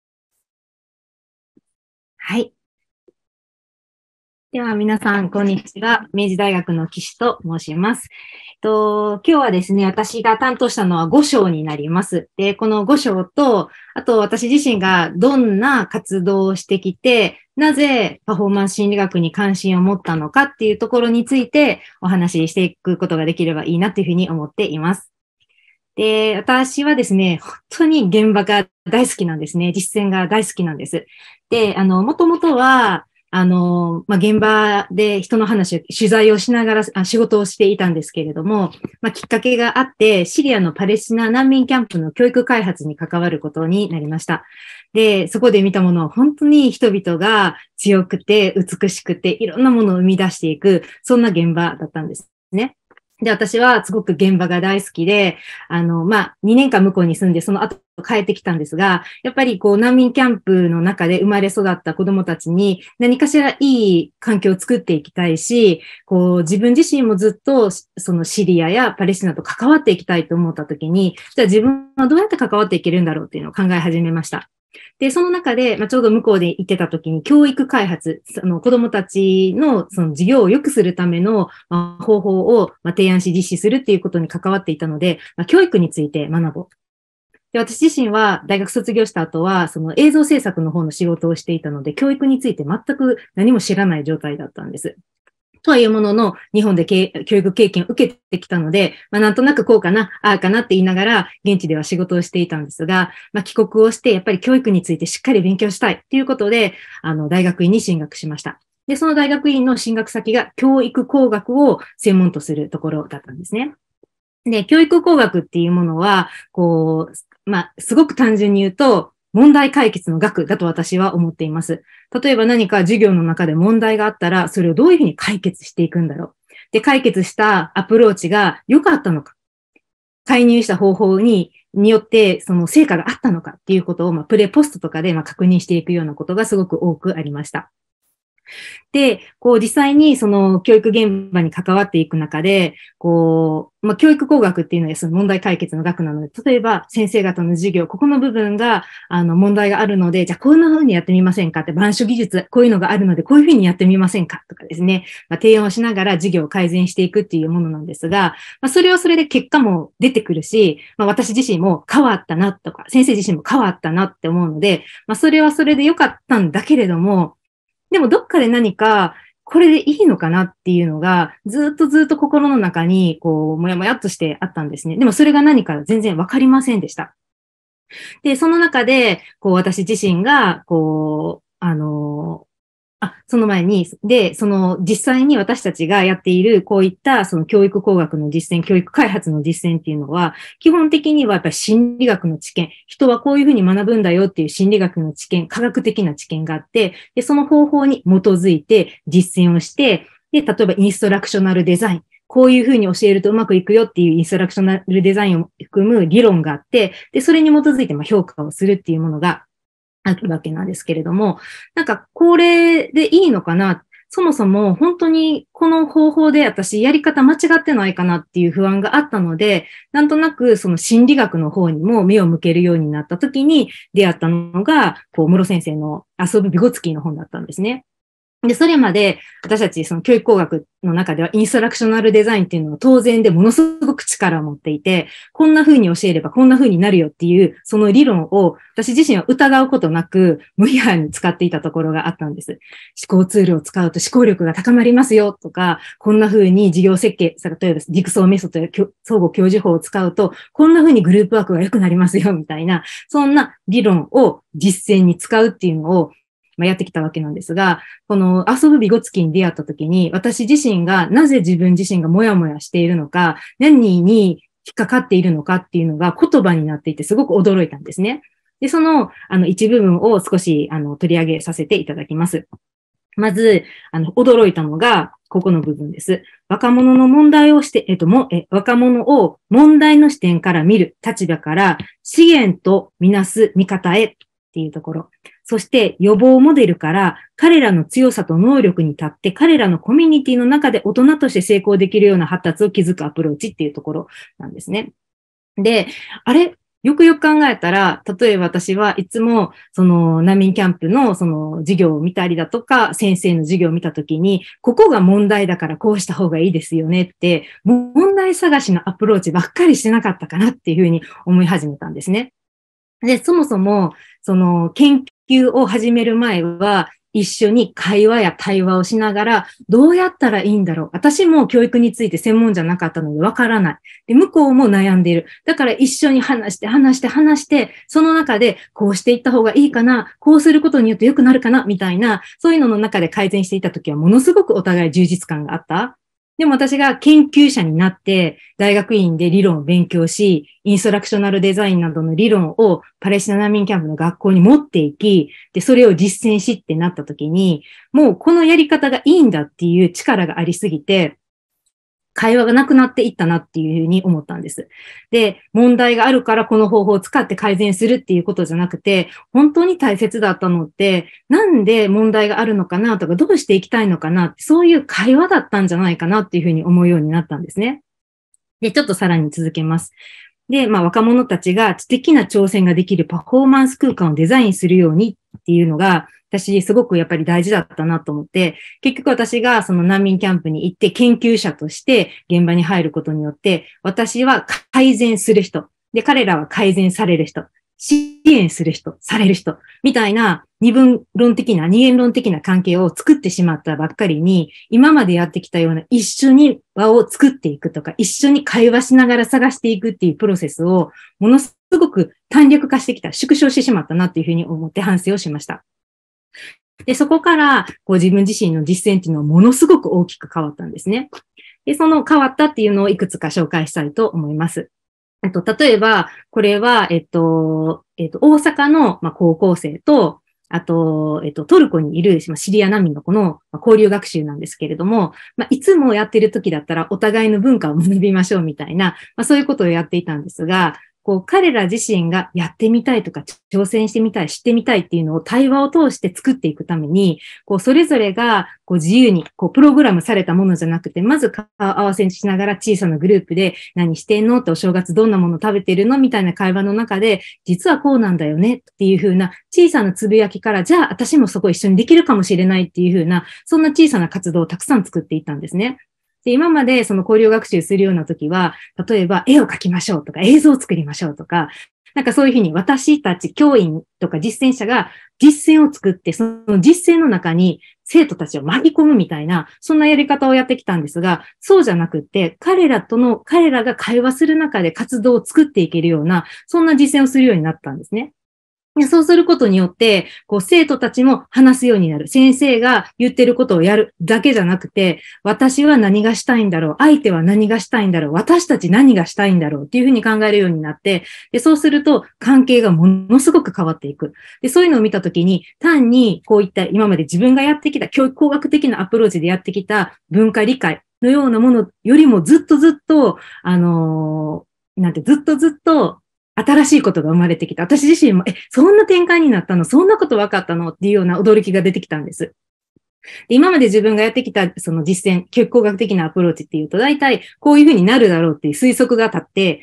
はい。では、皆さん、こんにちは。明治大学の岸と申します。えっと、今日はですね、私が担当したのはご章になります。で、このご章と、あと私自身がどんな活動をしてきて、なぜパフォーマンス心理学に関心を持ったのかっていうところについてお話ししていくことができればいいなというふうに思っています。で、私はですね、本当に現場が大好きなんですね。実践が大好きなんです。で、あの、もともとは、あの、まあ、現場で人の話を、取材をしながらあ仕事をしていたんですけれども、まあ、きっかけがあって、シリアのパレスチナ難民キャンプの教育開発に関わることになりました。で、そこで見たものは本当に人々が強くて美しくていろんなものを生み出していく、そんな現場だったんですね。で、私はすごく現場が大好きで、あの、まあ、にねんかん向こうに住んで、その後帰ってきたんですが、やっぱりこう、難民キャンプの中で生まれ育った子供たちに何かしらいい環境を作っていきたいし、こう、自分自身もずっと、そのシリアやパレスチナと関わっていきたいと思った時に、じゃあ自分はどうやって関わっていけるんだろうっていうのを考え始めました。で、その中で、まあ、ちょうど向こうで行ってた時に教育開発、その子供たちのその授業を良くするための、まあ、方法を、まあ、提案し実施するっていうことに関わっていたので、まあ、教育について学ぼう。で、私自身は大学卒業した後は、その映像制作の方の仕事をしていたので、教育について全く何も知らない状態だったんです。とはいうものの、日本で教育経験を受けてきたので、まあ、なんとなくこうかな、ああかなって言いながら、現地では仕事をしていたんですが、まあ、帰国をして、やっぱり教育についてしっかり勉強したいということで、あの、大学院に進学しました。で、その大学院の進学先が教育工学を専門とするところだったんですね。で、教育工学っていうものは、こう、まあ、すごく単純に言うと、問題解決の学だと私は思っています。例えば何か授業の中で問題があったら、それをどういうふうに解決していくんだろう。で、解決したアプローチが良かったのか。介入した方法に、によって、その成果があったのかっていうことを、まあ、プレポストとかで、まあ、確認していくようなことがすごく多くありました。で、こう実際にその教育現場に関わっていく中で、こう、まあ、教育工学っていうのはその問題解決の学なので、例えば先生方の授業、ここの部分があの問題があるので、じゃあこんな風にやってみませんかって、板書技術、こういうのがあるので、こういう風にやってみませんかとかですね、まあ、提案をしながら授業を改善していくっていうものなんですが、まあ、それはそれで結果も出てくるし、まあ、私自身も変わったなとか、先生自身も変わったなって思うので、まあ、それはそれで良かったんだけれども、でもどっかで何か、これでいいのかなっていうのが、ずっとずっと心の中に、こう、もやもやっとしてあったんですね。でもそれが何か全然わかりませんでした。で、その中で、こう、私自身が、こう、あの、 あ、その前に、で、その実際に私たちがやっているこういったその教育工学の実践、教育開発の実践っていうのは、基本的にはやっぱり心理学の知見、人はこういうふうに学ぶんだよっていう心理学の知見、科学的な知見があって、で、その方法に基づいて実践をして、で、例えばインストラクショナルデザイン、こういうふうに教えるとうまくいくよっていうインストラクショナルデザインを含む理論があって、で、それに基づいてまあ評価をするっていうものがあるわけなんですけれども、なんかこれでいいのかな、そもそも本当にこの方法で私やり方間違ってないかなっていう不安があったので、なんとなくその心理学の方にも目を向けるようになった時に出会ったのが、こう、室先生の遊ぶビゴツキーの本だったんですね。で、それまで私たちその教育工学の中ではインストラクショナルデザインっていうのは当然でものすごく力を持っていて、こんな風に教えればこんな風になるよっていうその理論を私自身は疑うことなく無批判に使っていたところがあったんです。思考ツールを使うと思考力が高まりますよとか、こんな風に事業設計、例えばディクソーメソッドや相互教授法を使うと、こんな風にグループワークが良くなりますよみたいな、そんな理論を実践に使うっていうのをまあ、やってきたわけなんですが、この遊ぶビゴツキに出会った時に、私自身がなぜ自分自身がモヤモヤしているのか、何に引っかかっているのかっていうのが言葉になっていてすごく驚いたんですね。で、その、あの、一部分を少し、あの、取り上げさせていただきます。まず、あの、驚いたのが、ここの部分です。若者の問題をして、えっと、も、え、若者を問題の視点から見る立場から資源とみなす見方へっていうところ。そして予防モデルから彼らの強さと能力に立って彼らのコミュニティの中で大人として成功できるような発達を築くアプローチっていうところなんですね。で、あれよくよく考えたら、例えば私はいつもその難民キャンプのその授業を見たりだとか先生の授業を見たときに、ここが問題だからこうした方がいいですよねって、問題探しのアプローチばっかりしてなかったかなっていうふうに思い始めたんですね。で、そもそもその研究を始める前は、一緒に会話や対話をしながら、どうやったらいいんだろう。私も教育について専門じゃなかったのでわからない。で、向こうも悩んでいる。だから一緒に話して、話して、話して、その中でこうしていった方がいいかな、こうすることによって良くなるかな、みたいな、そういうのの中で改善していたときは、ものすごくお互い充実感があった。でも私が研究者になって、大学院で理論を勉強し、インストラクショナルデザインなどの理論をパレスチナ難民キャンプの学校に持っていき、で、それを実践しってなった時に、もうこのやり方がいいんだっていう力がありすぎて、会話がなくなっていったなっていうふうに思ったんです。で、問題があるからこの方法を使って改善するっていうことじゃなくて、本当に大切だったのって、なんで問題があるのかなとか、どうしていきたいのかなって、そういう会話だったんじゃないかなっていうふうに思うようになったんですね。で、ちょっとさらに続けます。で、まあ若者たちが知的な挑戦ができるパフォーマンス空間をデザインするようにっていうのが、私すごくやっぱり大事だったなと思って、結局私がその難民キャンプに行って研究者として現場に入ることによって、私は改善する人、で、彼らは改善される人、支援する人、される人、みたいな二分論的な、二元論的な関係を作ってしまったばっかりに、今までやってきたような一緒に輪を作っていくとか、一緒に会話しながら探していくっていうプロセスを、ものすごく短絡化してきた、縮小してしまったなっていうふうに思って反省をしました。で、そこから、こう自分自身の実践っていうのはものすごく大きく変わったんですね。で、その変わったっていうのをいくつか紹介したいと思います。えっと、例えば、これは、えっと、えっと、大阪の、まあ、高校生と、あと、えっと、トルコにいる、まあ、シリア難民の子の、まあ、交流学習なんですけれども、まあ、いつもやってる時だったらお互いの文化を学びましょうみたいな、まあ、そういうことをやっていたんですが、こう、彼ら自身がやってみたいとか、挑戦してみたい、知ってみたいっていうのを対話を通して作っていくために、こう、それぞれが、こう、自由に、こう、プログラムされたものじゃなくて、まず顔合わせしながら小さなグループで、何してんのってお正月どんなもの食べてるのみたいな会話の中で、実はこうなんだよねっていう風な小さなつぶやきから、じゃあ私もそこ一緒にできるかもしれないっていう風な、そんな小さな活動をたくさん作っていったんですね。で、今までその交流学習するような時は、例えば絵を描きましょうとか映像を作りましょうとか、なんかそういうふうに私たち教員とか実践者が実践を作って、その実践の中に生徒たちを巻き込むみたいな、そんなやり方をやってきたんですが、そうじゃなくって、彼らとの、彼らが会話する中で活動を作っていけるような、そんな実践をするようになったんですね。 でそうすることによって、こう生徒たちも話すようになる。先生が言ってることをやるだけじゃなくて、私は何がしたいんだろう。相手は何がしたいんだろう。私たち何がしたいんだろうっていうふうに考えるようになって、でそうすると関係がものすごく変わっていく。でそういうのを見たときに、単にこういった今まで自分がやってきた教育工学的なアプローチでやってきた文化理解のようなものよりもずっとずっと、あのー、なんてずっとずっと新しいことが生まれてきた。私自身も、え、そんな展開になったの？そんなこと分かったの？っていうような驚きが出てきたんです。で今まで自分がやってきたその実践、教育工学的なアプローチっていうと、大体こういうふうになるだろうっていう推測が立って、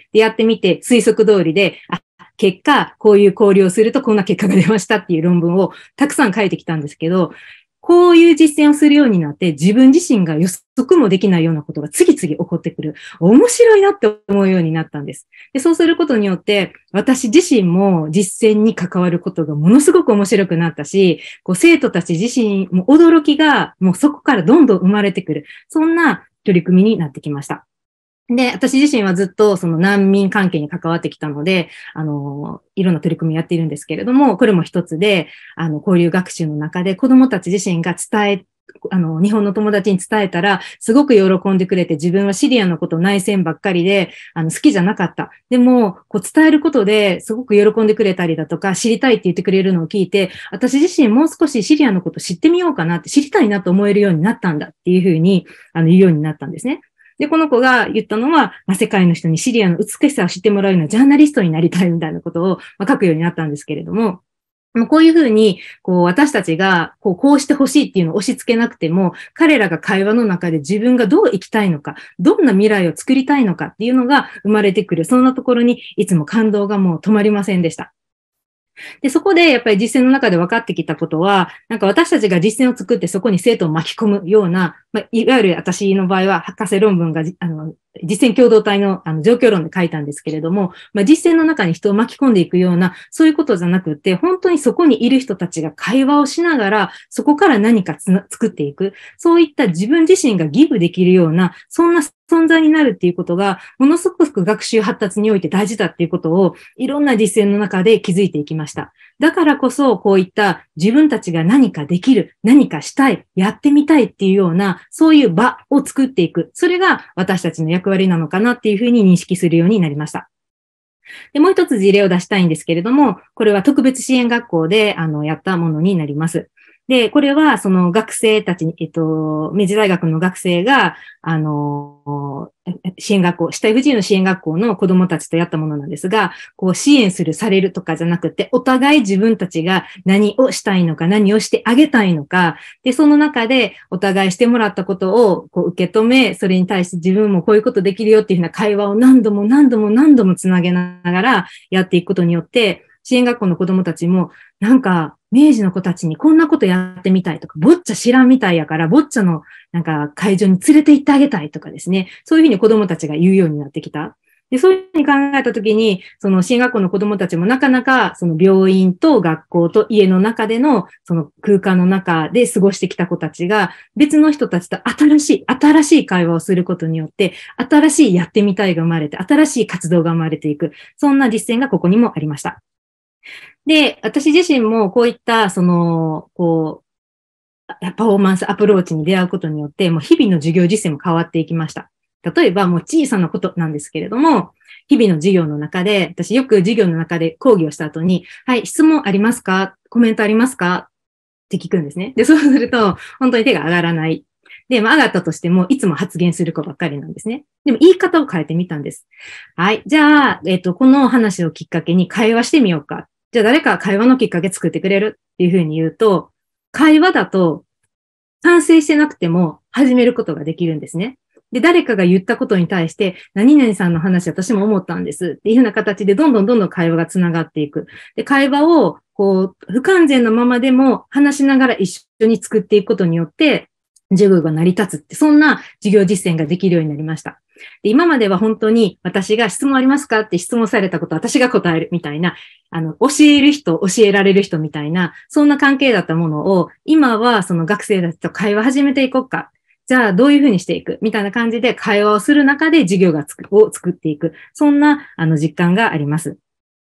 でやってみて推測通りで、あ、結果、こういう交流をするとこんな結果が出ましたっていう論文をたくさん書いてきたんですけど、こういう実践をするようになって、自分自身が予測もできないようなことが次々起こってくる。面白いなって思うようになったんです。で、そうすることによって、私自身も実践に関わることがものすごく面白くなったし、こう生徒たち自身も驚きがもうそこからどんどん生まれてくる。そんな取り組みになってきました。で、私自身はずっとその難民関係に関わってきたので、あの、いろんな取り組みやっているんですけれども、これも一つで、あの、交流学習の中で子どもたち自身が伝え、あの、日本の友達に伝えたら、すごく喜んでくれて、自分はシリアのこと内戦ばっかりで、あの、好きじゃなかった。でも、こう伝えることですごく喜んでくれたりだとか、知りたいって言ってくれるのを聞いて、私自身もう少しシリアのこと知ってみようかなって、知りたいなと思えるようになったんだっていうふうに、あの、言うようになったんですね。で、この子が言ったのは、まあ、世界の人にシリアの美しさを知ってもらうようなジャーナリストになりたいみたいなことを、まあ、書くようになったんですけれども、こういうふうに、こう、私たちが、こう、こうしてほしいっていうのを押し付けなくても、彼らが会話の中で自分がどう生きたいのか、どんな未来を作りたいのかっていうのが生まれてくる。そんなところに、いつも感動がもう止まりませんでした。で、そこでやっぱり実践の中で分かってきたことは、なんか私たちが実践を作ってそこに生徒を巻き込むような、まあ、いわゆる私の場合は博士論文が、あの、実践共同体の、あの状況論で書いたんですけれども、まあ、実践の中に人を巻き込んでいくような、そういうことじゃなくて、本当にそこにいる人たちが会話をしながら、そこから何かつな作っていく、そういった自分自身がギブできるような、そんな存在になるっていうことが、ものすごく学習発達において大事だっていうことを、いろんな実践の中で気づいていきました。だからこそ、こういった自分たちが何かできる、何かしたい、やってみたいっていうような、そういう場を作っていく。それが私たちの役割なのかなっていうふうに認識するようになりました。で、もう一つ事例を出したいんですけれども、これは特別支援学校で、あの、やったものになります。で、これは、その学生たちに、えっと、明治大学の学生が、あの、支援学校、肢体不自由の支援学校の子供たちとやったものなんですが、こう支援する、されるとかじゃなくて、お互い自分たちが何をしたいのか、何をしてあげたいのか、で、その中でお互いしてもらったことをこう受け止め、それに対して自分もこういうことできるよっていうふうな会話を何度も何度も何度もつなげながらやっていくことによって、支援学校の子供たちも、なんか、明治の子たちにこんなことやってみたいとか、ボッチャ知らんみたいやから、ボッチャのなんか会場に連れて行ってあげたいとかですね。そういうふうに子供たちが言うようになってきた。で、そういうふうに考えたときに、その支援学校の子供たちもなかなか、その病院と学校と家の中での、その空間の中で過ごしてきた子たちが、別の人たちと新しい、新しい会話をすることによって、新しいやってみたいが生まれて、新しい活動が生まれていく。そんな実践がここにもありました。で、私自身もこういった、その、こう、パフォーマンスアプローチに出会うことによって、もう日々の授業実践も変わっていきました。例えば、もう小さなことなんですけれども、日々の授業の中で、私よく授業の中で講義をした後に、はい、質問ありますか？コメントありますか？って聞くんですね。で、そうすると、本当に手が上がらない。で、まあ、上がったとしても、いつも発言する子ばっかりなんですね。でも、言い方を変えてみたんです。はい。じゃあ、えっと、この話をきっかけに会話してみようか。じゃあ、誰か会話のきっかけ作ってくれるっていうふうに言うと、会話だと、賛成してなくても始めることができるんですね。で、誰かが言ったことに対して、何々さんの話私も思ったんですっていうふうな形で、どんどんどんどん会話がつながっていく。で、会話を、こう、不完全なままでも話しながら一緒に作っていくことによって、授業が成り立つって、そんな授業実践ができるようになりました。で、今までは本当に私が質問ありますかって質問されたことを私が答えるみたいな、あの、教える人、教えられる人みたいな、そんな関係だったものを、今はその学生たちと会話始めていこうか。じゃあどういうふうにしていくみたいな感じで会話をする中で授業がつくを作っていく。そんな、あの、実感があります。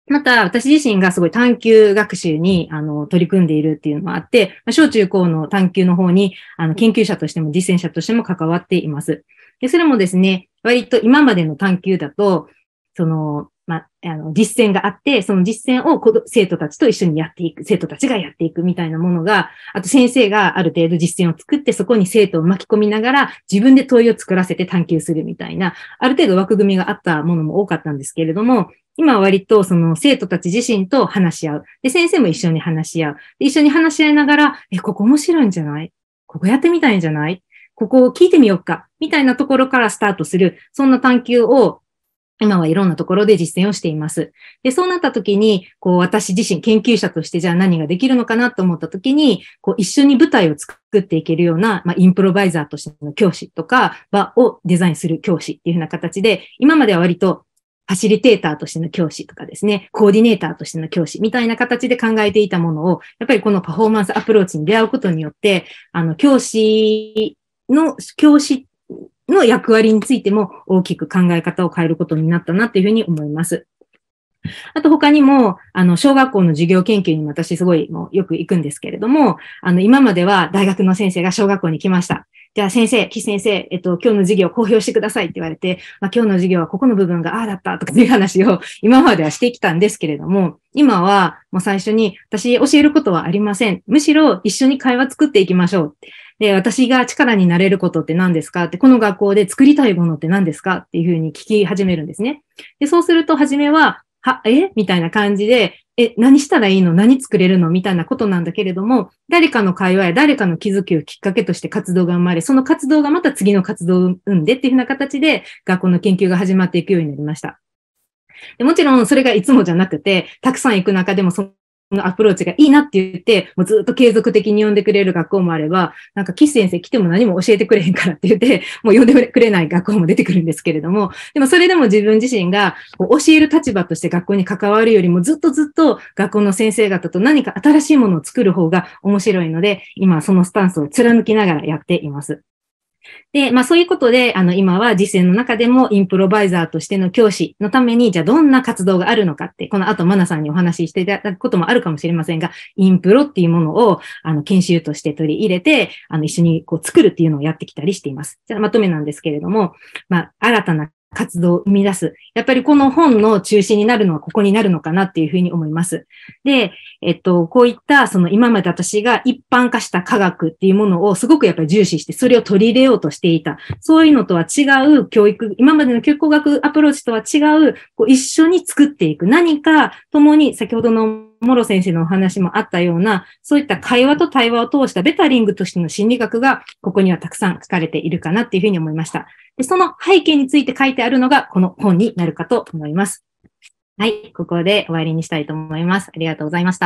また、私自身がすごい探究学習に、あの、取り組んでいるっていうのもあって、小中高の探究の方に、あの、研究者としても実践者としても関わっています。で、それもですね、割と今までの探究だと、その、まあ、あの、実践があって、その実践を生徒たちと一緒にやっていく、生徒たちがやっていくみたいなものが、あと先生がある程度実践を作って、そこに生徒を巻き込みながら、自分で問いを作らせて探究するみたいな、ある程度枠組みがあったものも多かったんですけれども、今は割とその生徒たち自身と話し合う。で、先生も一緒に話し合う。で、一緒に話し合いながら、え、ここ面白いんじゃない？ここやってみたいんじゃない？ここを聞いてみようかみたいなところからスタートする、そんな探究を今はいろんなところで実践をしています。で、そうなった時に、こう私自身研究者としてじゃあ何ができるのかなと思った時に、こう一緒に舞台を作っていけるような、まあ、インプロバイザーとしての教師とか場をデザインする教師っていうふうな形で、今までは割とファシリテーターとしての教師とかですね、コーディネーターとしての教師みたいな形で考えていたものを、やっぱりこのパフォーマンスアプローチに出会うことによって、あの、教師の、教師の役割についても大きく考え方を変えることになったなというふうに思います。あと他にも、あの、小学校の授業研究にも私すごいもうよく行くんですけれども、あの、今までは大学の先生が小学校に来ました。じゃあ先生、岸先生、えっと、今日の授業を公表してくださいって言われて、まあ、今日の授業はここの部分がああだったとかいう話を今まではしてきたんですけれども、今はもう最初に私教えることはありません。むしろ一緒に会話作っていきましょう。で、私が力になれることって何ですかって、この学校で作りたいものって何ですかっていうふうに聞き始めるんですね。で、そうすると初めは、は、えみたいな感じで、え、何したらいいの？何作れるの？みたいなことなんだけれども、誰かの会話や誰かの気づきをきっかけとして活動が生まれ、その活動がまた次の活動を生んでっていうふうな形で学校の研究が始まっていくようになりました。でもちろんそれがいつもじゃなくて、たくさん行く中でもそのアプローチがいいなって言って、もうずっと継続的に呼んでくれる学校もあれば、なんか岸先生来ても何も教えてくれへんからって言って、もう呼んでくれない学校も出てくるんですけれども、でもそれでも自分自身がこう教える立場として学校に関わるよりもずっとずっと学校の先生方と何か新しいものを作る方が面白いので、今そのスタンスを貫きながらやっています。で、まあそういうことで、あの今は実践の中でもインプロバイザーとしての教師のために、じゃあどんな活動があるのかって、この後マナさんにお話ししていただくこともあるかもしれませんが、インプロっていうものをあの研修として取り入れて、あの一緒にこう作るっていうのをやってきたりしています。じゃあまとめなんですけれども、まあ新たな活動を生み出す。やっぱりこの本の中心になるのはここになるのかなっていうふうに思います。で、えっと、こういったその今まで私が一般化した科学っていうものをすごくやっぱり重視して、それを取り入れようとしていた。そういうのとは違う教育、今までの教育工学アプローチとは違う、こう一緒に作っていく。何か共に先ほどの諸先生のお話もあったような、そういった会話と対話を通したベタリングとしての心理学がここにはたくさん書かれているかなっていうふうに思いました。で、その背景について書いてあるのがこの本になるかと思います。はい、ここで終わりにしたいと思います。ありがとうございました。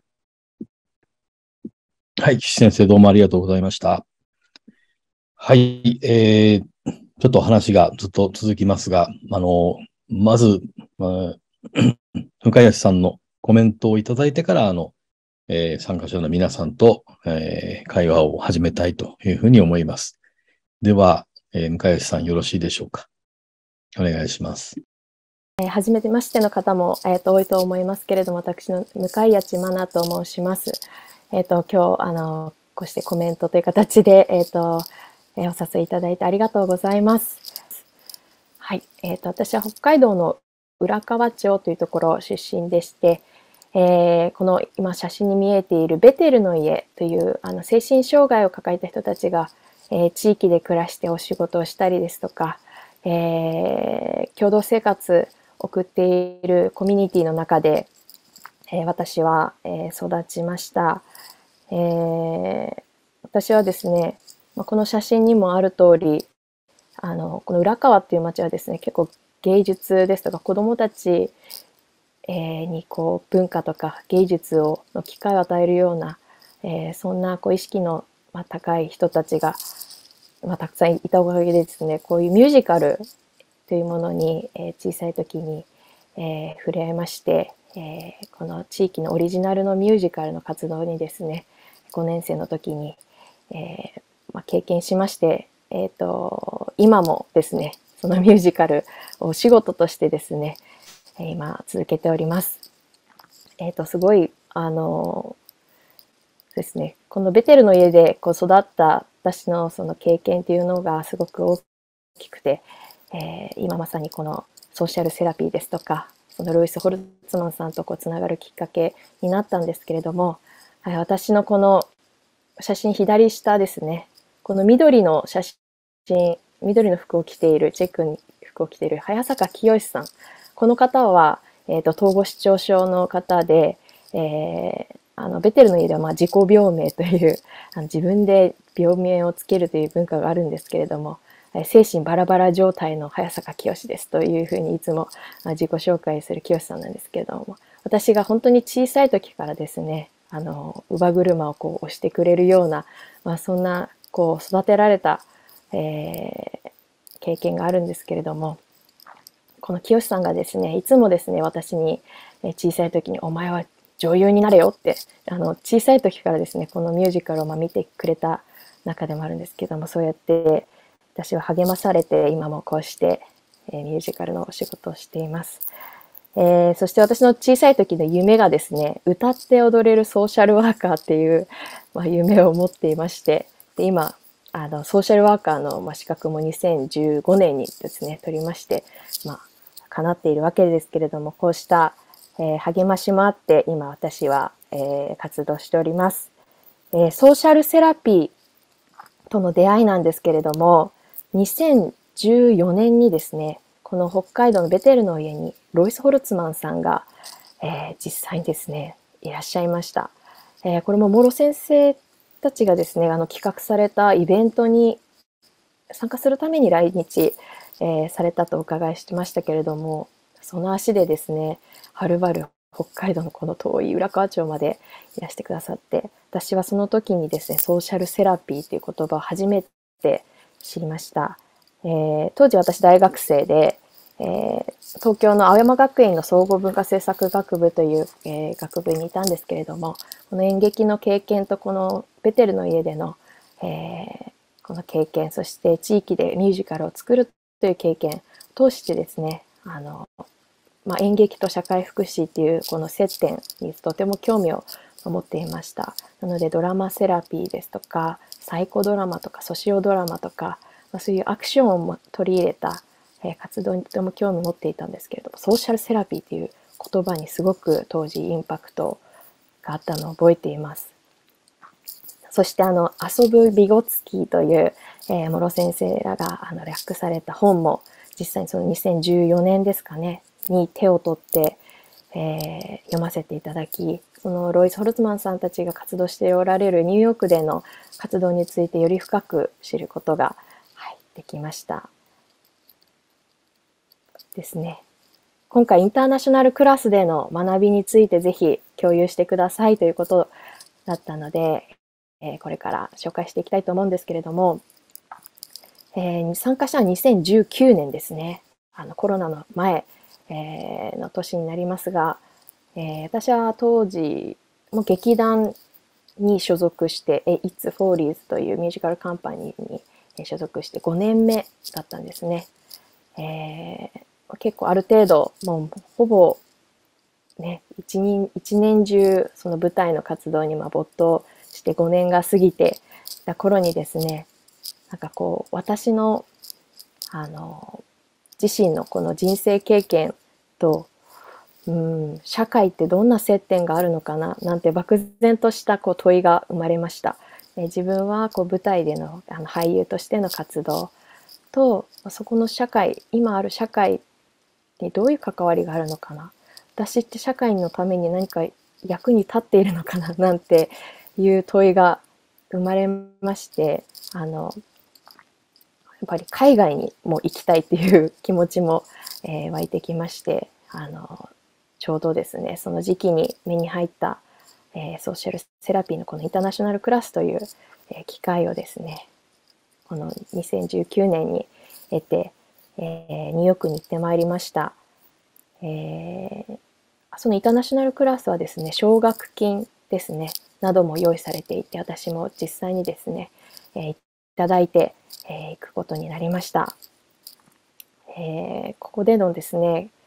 はい、岸先生どうもありがとうございました。はい、えー、ちょっと話がずっと続きますが、あの、まず、まあ、向谷さんのコメントをいただいてから、あの、えー、参加者の皆さんと、えー、会話を始めたいというふうに思います。では、えー、向谷さんよろしいでしょうか。お願いします。 えー、初めてましての方も、えー、と多いと思いますけれども、私の向谷千愛奈と申します。えっと、今日、あの、こうしてコメントという形で、えっと、えー、お誘いいただいてありがとうございます。はい。えっと、私は北海道の浦河町というところ出身でして、えー、この今写真に見えているベテルの家というあの精神障害を抱えた人たちが、えー、地域で暮らしてお仕事をしたりですとか、えー、共同生活を送っているコミュニティの中で、えー、私は、えー、育ちました。えー、私はですね、この写真にもある通り、あのこの浦河っていう町はですね、結構芸術ですとか子どもたちにこう文化とか芸術をの機会を与えるような、えー、そんなこう意識の高い人たちが、まあ、たくさんいたおかげでですね、こういうミュージカルというものに、えー、小さい時に、えー、触れ合いまして、えー、この地域のオリジナルのミュージカルの活動にですね、ごねん生の時に、えーまあ、経験しまして、えーと、今もですね、そのミュージカルを仕事としてですね、 えー今続けております。えっと、すごい、あの、ですね、このベテルの家でこう育った私のその経験っていうのがすごく大きくて、えー今まさにこのソーシャルセラピーですとか、そのロイス・ホルツマンさんとこうつながるきっかけになったんですけれども、はい、私のこの写真左下ですね、この緑の写真、緑の服を着ている、チェックに服を着ている早坂清さん。この方は、えーと、統合失調症の方で、えーあのベテルの家ではまあ自己病名というあの自分で病名をつけるという文化があるんですけれども、精神バラバラ状態の早坂清ですというふうにいつも自己紹介する清さんなんですけれども、私が本当に小さい時からですね、あの乳母車をこう押してくれるような、まあ、そんなこう育てられた、えー経験があるんですけれども、この清さんがですね、いつもですね、私に小さい時にお前は女優になれよって、あの小さい時からですね、このミュージカルをまあ見てくれた中でもあるんですけども、そうやって私は励まされて今もこうして、えーミュージカルのお仕事をしています。えーそして私の小さい時の夢がですね、歌って踊れるソーシャルワーカーっていう、まあ、夢を持っていまして、で今あのソーシャルワーカーの、まあ、資格もにせんじゅうごねんにですね取りまして、まあ、叶っているわけですけれども、こうした、えー励ましもあって今私は、えー活動しております。えーソーシャルセラピーとの出会いなんですけれども、にせんじゅうよねんにですね、この北海道のベテルの家にロイス・ホルツマンさんが、えー実際にですね、いらっしゃいました。えーこれも諸先生たちがですね、あの企画されたイベントに参加するために来日、えーされたとお伺いしてましたけれども、その足でですね、はるばる北海道のこの遠い浦河町までいらしてくださって、私はその時にですね、ソーシャルセラピーという言葉を初めて知りました。えー当時私大学生で、えー東京の青山学院の総合文化政策学部という、えー学部にいたんですけれども、この演劇の経験とこのベテルの家での、えーこの経験、そして地域でミュージカルを作るという経験を通してですね、あの、まあ、演劇と社会福祉っていうこの接点にとても興味を持っていました。なのでドラマセラピーですとか、サイコドラマとかソシオドラマとか、まあ、そういうアクションをも取り入れた、えー活動にとても興味を持っていたんですけれども、ソーシャルセラピーという言葉にすごく当時インパクトがあったのを覚えています。そしてあの遊ぶビゴツキーという、えー、諸先生らがあの略された本も実際にそのにせんじゅうよねんですかねに手を取って、えー読ませていただき、そのロイス・ホルツマンさんたちが活動しておられるニューヨークでの活動についてより深く知ることが、はい、できましたですね。今回インターナショナルクラスでの学びについてぜひ共有してくださいということだったので、えーこれから紹介していきたいと思うんですけれども、えー参加したのはにせんじゅうきゅうねんですね。あのコロナの前、えーの年になりますが、えー私は当時も劇団に所属して、え It's Follies というミュージカルカンパニーに所属してごねんめだったんですね。えー結構ある程度もうほぼね、一年、一年中その舞台の活動にまあ没頭してごねんが過ぎてた頃にですね、なんかこう私のあの自身のこの人生経験と、うん、社会ってどんな接点があるのかななんて漠然としたこう問いが生まれました。え自分はこう舞台での、あの俳優としての活動とそこの社会、今ある社会にどういう関わりがあるのかな、私って社会のために何か役に立っているのかななんていう問いが生まれまして、あのやっぱり海外にも行きたいっていう気持ちも、えー湧いてきまして、あのちょうどですねその時期に目に入った、えーソーシャルセラピーのこのインターナショナルクラスという、えー機会をですねこのにせんじゅうきゅうねんに得て、えーニューヨークに行ってまいりました。えーそのインターナショナルクラスはですね奨学金ですねなども用意されていて、私も実際にですね、えーいただいて、えー行くことになりました。えーここでのですね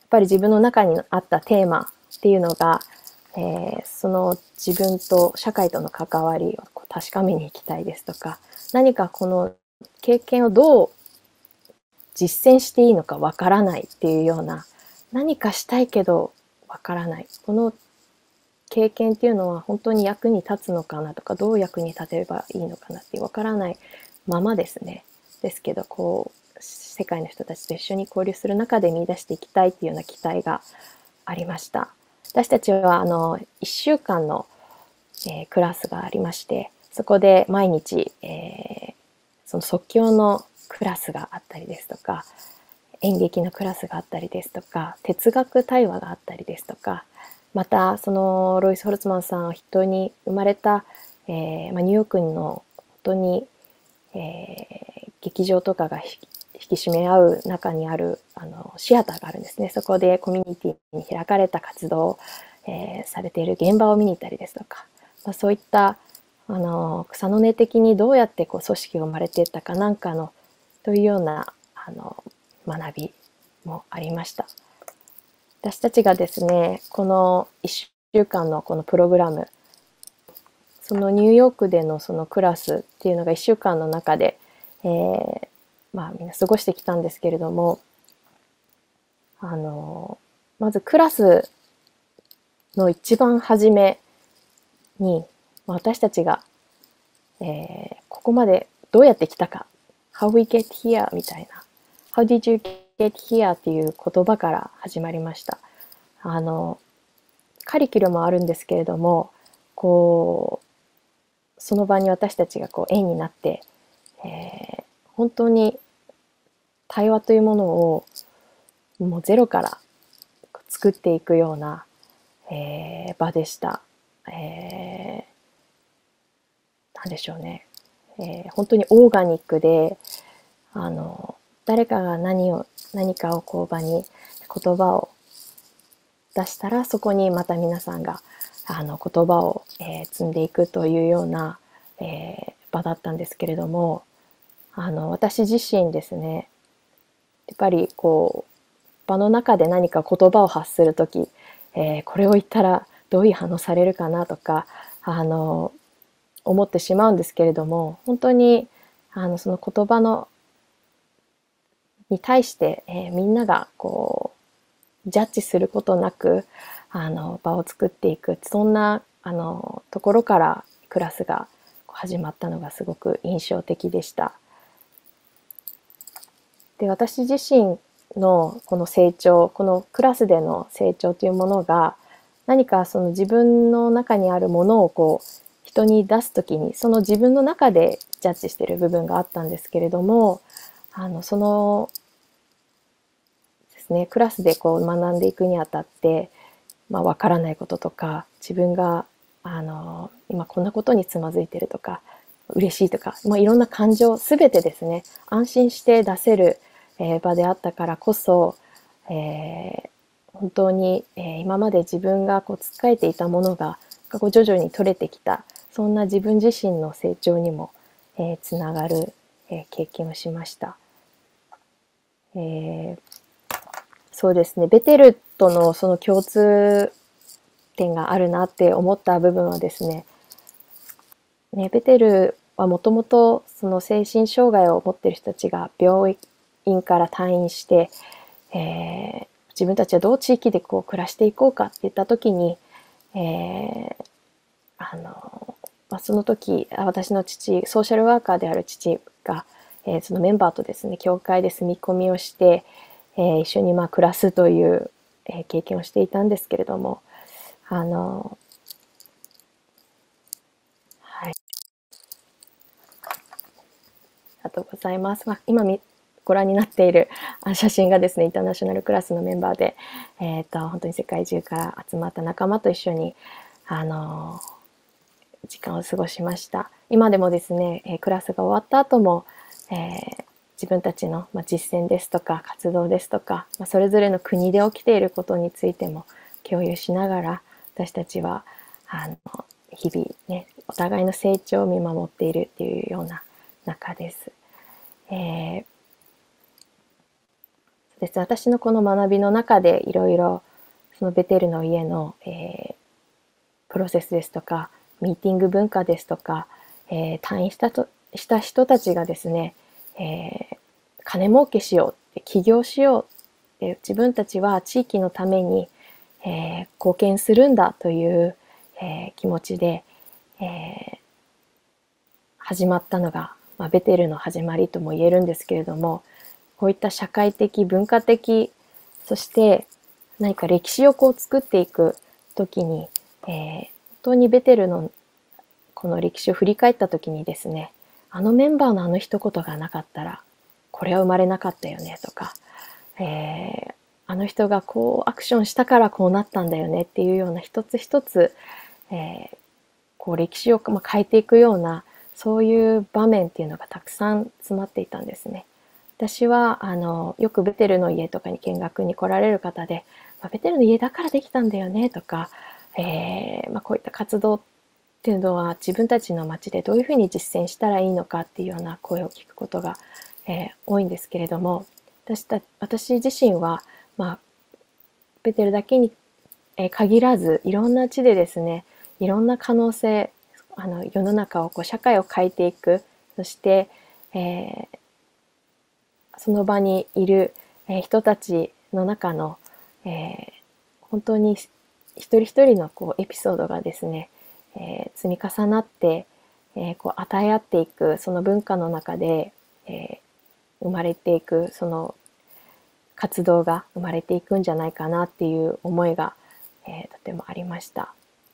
ぱり自分の中にあったテーマっていうのが、えー、その自分と社会との関わりをこう確かめに行きたいですとか、何かこの経験をどう実践していいのかわからないっていうような、何かしたいけどわからない、この経験っていうのは本当に役に立つのかなとか、どう役に立てればいいのかなってわからないままですね。ですけど、こう世界の人たちと一緒に交流する中で見出していきたいっていうような期待がありました。私たちはあのいっしゅうかんの、えー、クラスがありまして、そこで毎日、えー、その即興のクラスがあったりですとか、演劇のクラスがあったりですとか、哲学対話があったりですとか、またそのロイス・ホルツマンさんは人に生まれた、えーまあ、ニューヨークの本当に、えー、劇場とかが引き締め合う中にあるあのシアターがあるんですね。そこでコミュニティに開かれた活動を、えー、されている現場を見に行ったりですとか、まあ、そういったあの草の根的にどうやってこう組織が生まれていったかなんかのというようなあの学びもありました。私たちがですね、このいっしゅうかんのこのプログラム、そのニューヨークでのそのクラスっていうのがいっしゅうかんの中で、えー、まあみんな過ごしてきたんですけれども、あのまずクラスの一番初めに私たちが、えー、ここまでどうやって来たか、How we get here みたいな、How did you get here っていう言葉から始まりました。あのカリキュラムもあるんですけれども、こうその場に私たちがこう縁になって、えー、本当に対話というものをもうゼロから作っていくような、えー、場でした。えー、なんでしょうね、えー、本当にオーガニックで、あの誰かが何を何かをこう場に言葉を出したら、そこにまた皆さんがあの言葉を、えー、積んでいくというような、えー、場だったんですけれども、あの私自身ですね、やっぱりこう場の中で何か言葉を発するとき、えー、これを言ったらどういう反応されるかなとかあの思ってしまうんですけれども、本当にあのその言葉のに対して、えー、みんながこうジャッジすることなくあの場を作っていく、そんなあのところからクラスが始まったのがすごく印象的でした。で、私自身のこの成長、このクラスでの成長というものが、何かその自分の中にあるものをこう人に出すときに、その自分の中でジャッジしている部分があったんですけれども、あのそのですね、クラスでこう学んでいくにあたって、まあ、分からないこととか、自分があの今こんなことにつまずいてるとか、嬉しいとか、まあ、いろんな感情すべてですね、安心して出せる、えー、場であったからこそ、えー、本当に、えー、今まで自分がこうつっかえていたものがこう徐々に取れてきた、そんな自分自身の成長にも、えー、つながる、えー、経験をしました。えー、そうですね、ベテルとのその共通点があるなって思った部分はですね、ね、ベテルはもともとその精神障害を持っている人たちが病院から退院して、えー、自分たちはどう地域でこう暮らしていこうかっていった時に、えー、あのまあ、その時私の父、ソーシャルワーカーである父が、えー、そのメンバーとですね、教会で住み込みをして、えー、一緒にまあ暮らすという、えー、経験をしていたんですけれども、あのはい、ありがとうございます。まあ、今ご覧になっている写真がですね、インターナショナルクラスのメンバーで、えー、と本当に世界中から集まった仲間と一緒にあの時間を過ごしました。今でもですね、クラスが終わった後も、えー、自分たちの実践ですとか活動ですとか、それぞれの国で起きていることについても共有しながら、私たちはあの日々ね、お互いの成長を見守っているっていうような中です。えー、 です。私のこの学びの中でいろいろそのベテルの家の、えー、プロセスですとか、ミーティング文化ですとか、えー、退院したとした人たちがですね、えー、金儲けしようって、起業しようって、自分たちは地域のために、えー、貢献するんだという、えー、気持ちで、えー、始まったのが、まあ、ベテルの始まりとも言えるんですけれども、こういった社会的、文化的、そして何か歴史をこう作っていくときに、えー、本当にベテルのこの歴史を振り返ったときにですね、あのメンバーのあの一言がなかったらこれは生まれなかったよねとか、えー、あの人がこうアクションしたからこうなったんだよねっていうような一つ一つ、えー、こう歴史を変えていくようなそういう場面っていうのがたくさん詰まっていたんですね。私はあのよくベテルの家とかに見学に来られる方で、まあ、ベテルの家だからできたんだよねとか、えーまあ、こういった活動っていうのは自分たちの町でどういうふうに実践したらいいのかっていうような声を聞くことが、えー、多いんですけれども、私た私自身は、まあ、ベテルだけに、えー、限らずいろんな地でですね、いろんな可能性、あの世の中をこう社会を変えていく、そして、えーその場にいる人たちの中の、えー、本当に一人一人のこうエピソードがですね、えー、積み重なって、えー、こう与え合っていくその文化の中で、えー、生まれていくその活動が生まれていくんじゃないかなっていう思いが、えー、とてもありました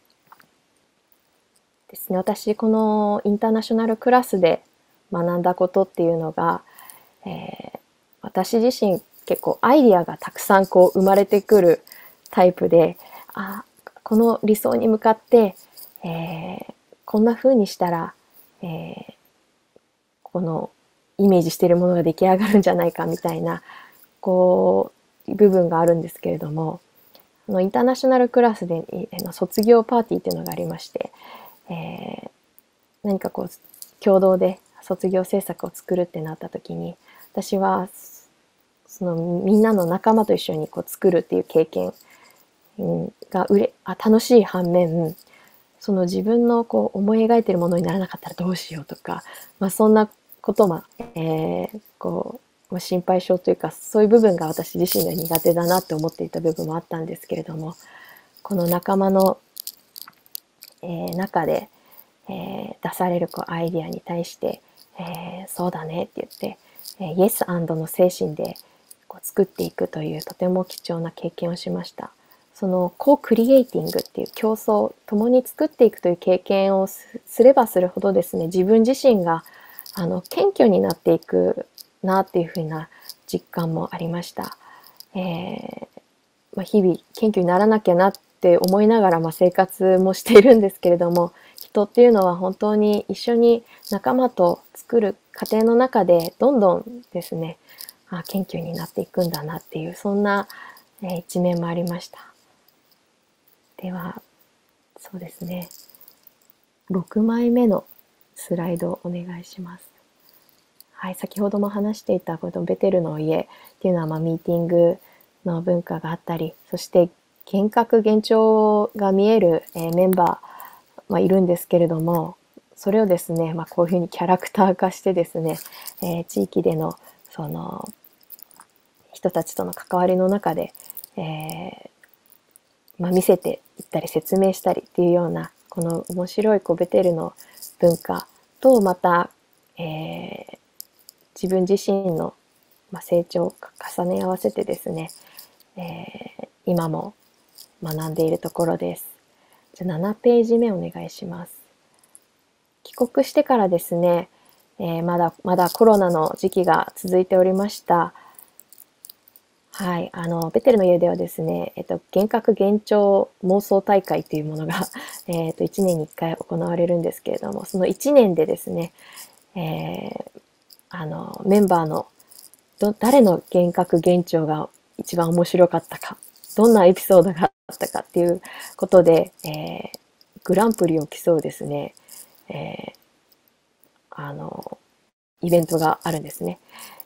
ですね。私このインターナショナルクラスで学んだことっていうのが、えー、私自身結構アイディアがたくさんこう生まれてくるタイプで、あ、この理想に向かって、えー、こんな風にしたら、えー、このイメージしているものが出来上がるんじゃないかみたいなこう部分があるんですけれども、あのインターナショナルクラスでの卒業パーティーっていうのがありまして、えー、何かこう共同で卒業制作を作るってなった時に、私はそのみんなの仲間と一緒にこう作るっていう経験がうれあ楽しい反面、その自分のこう思い描いているものにならなかったらどうしようとか、まあ、そんなことも、えー、こう心配性というか、そういう部分が私自身が苦手だなって思っていた部分もあったんですけれども、この仲間の、えー、中で、えー、出されるこうアイディアに対して、えー、そうだねって言って、えー、イエスアンドの精神でこう作っていくというとても貴重な経験をしました。そのコークリエイティングっていう競争、共に作っていくという経験をすればするほどですね、自分自身があの謙虚になっていくなっていうふうな実感もありました。えーまあ、日々謙虚にならなきゃなって思いながら、まあ、生活もしているんですけれども、人っていうのは本当に一緒に仲間と作る過程の中でどんどんですね、あ、謙虚になっていくんだなっていう、そんな、えー、一面もありました。では、そうですね、ろくまいめのスライドをお願いします。はい、先ほども話していたこのベテルの家っていうのは、まあ、ミーティングの文化があったり、そして幻覚幻聴が見える、えー、メンバー、まあ、いるんですけれども、それをですね、まあ、こういうふうにキャラクター化してですね、えー、地域でのその人たちとの関わりの中で、えーまあ、見せていったり説明したりっていうような、この面白いこうベテルの文化と、また、えー、自分自身の成長を重ね合わせてですね、えー、今も学んでいるところです。じゃあななページ目お願いします。帰国してからですね、えー、まだまだコロナの時期が続いておりました。はい、あのベテルの家ではですね、えっと、幻覚幻聴妄想大会というものが、えっと、いちねんにいっかい行われるんですけれども、そのいちねんでですね、えー、あのメンバーのど誰の幻覚幻聴が一番面白かったか、どんなエピソードがあったかっていうことで、えー、グランプリを競うですね、えー、あのイベントがあるんですね。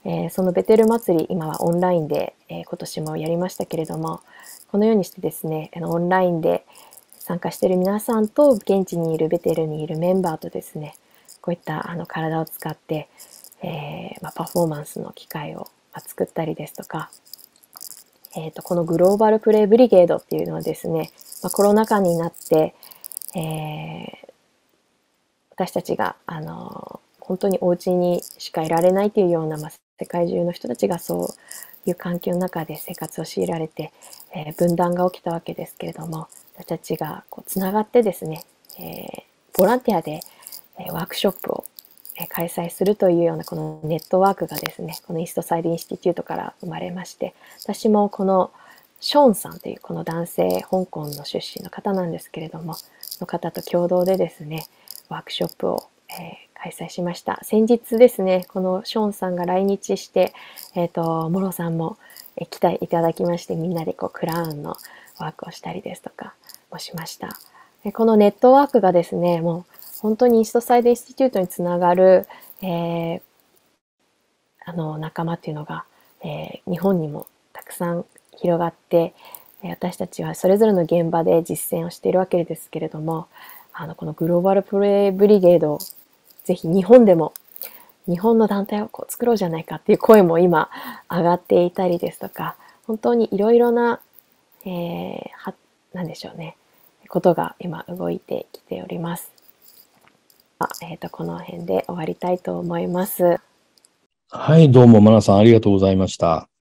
えーそのベテル祭り、今はオンラインで、えー今年もやりましたけれども、このようにしてですね、あのオンラインで参加している皆さんと現地にいるベテルにいるメンバーとですね、こういったあの体を使って、えーまあ、パフォーマンスの機会をまあ作ったりですとか、えーと、このグローバルプレイブリゲードっていうのはですね、まあ、コロナ禍になって、えー私たちがあの本当にお家にしかいられないというような、まあ、世界中の人たちがそういう環境の中で生活を強いられて、えー分断が起きたわけですけれども、私たちがこうつながってですね、えーボランティアで、えーワークショップをえー開催するというようなこのネットワークがですね、このイーストサイドインスティテュートから生まれまして、私もこのショーンさんというこの男性、香港の出身の方なんですけれども、の方と共同でですね、ワークショップを、えー開催しました。先日ですね、このショーンさんが来日して、えっと、モロさんもえー来ていただきまして、みんなでこうクラウンのワークをしたりですとかもしました。えこのネットワークがですね、もう本当にイーストサイドインスティテュートにつながる、えーあの仲間っていうのが、えー日本にもたくさん広がって、えー私たちはそれぞれの現場で実践をしているわけですけれども、あのこのグローバルプレイブリゲードをぜひ日本でも日本の団体をこう作ろうじゃないかっていう声も今上がっていたりですとか、本当にいろいろな、えーはなんでしょうね、ことが今動いてきております。あえーとこの辺で終わりたいと思います。 はい、どうも、マナさんありがとうございました。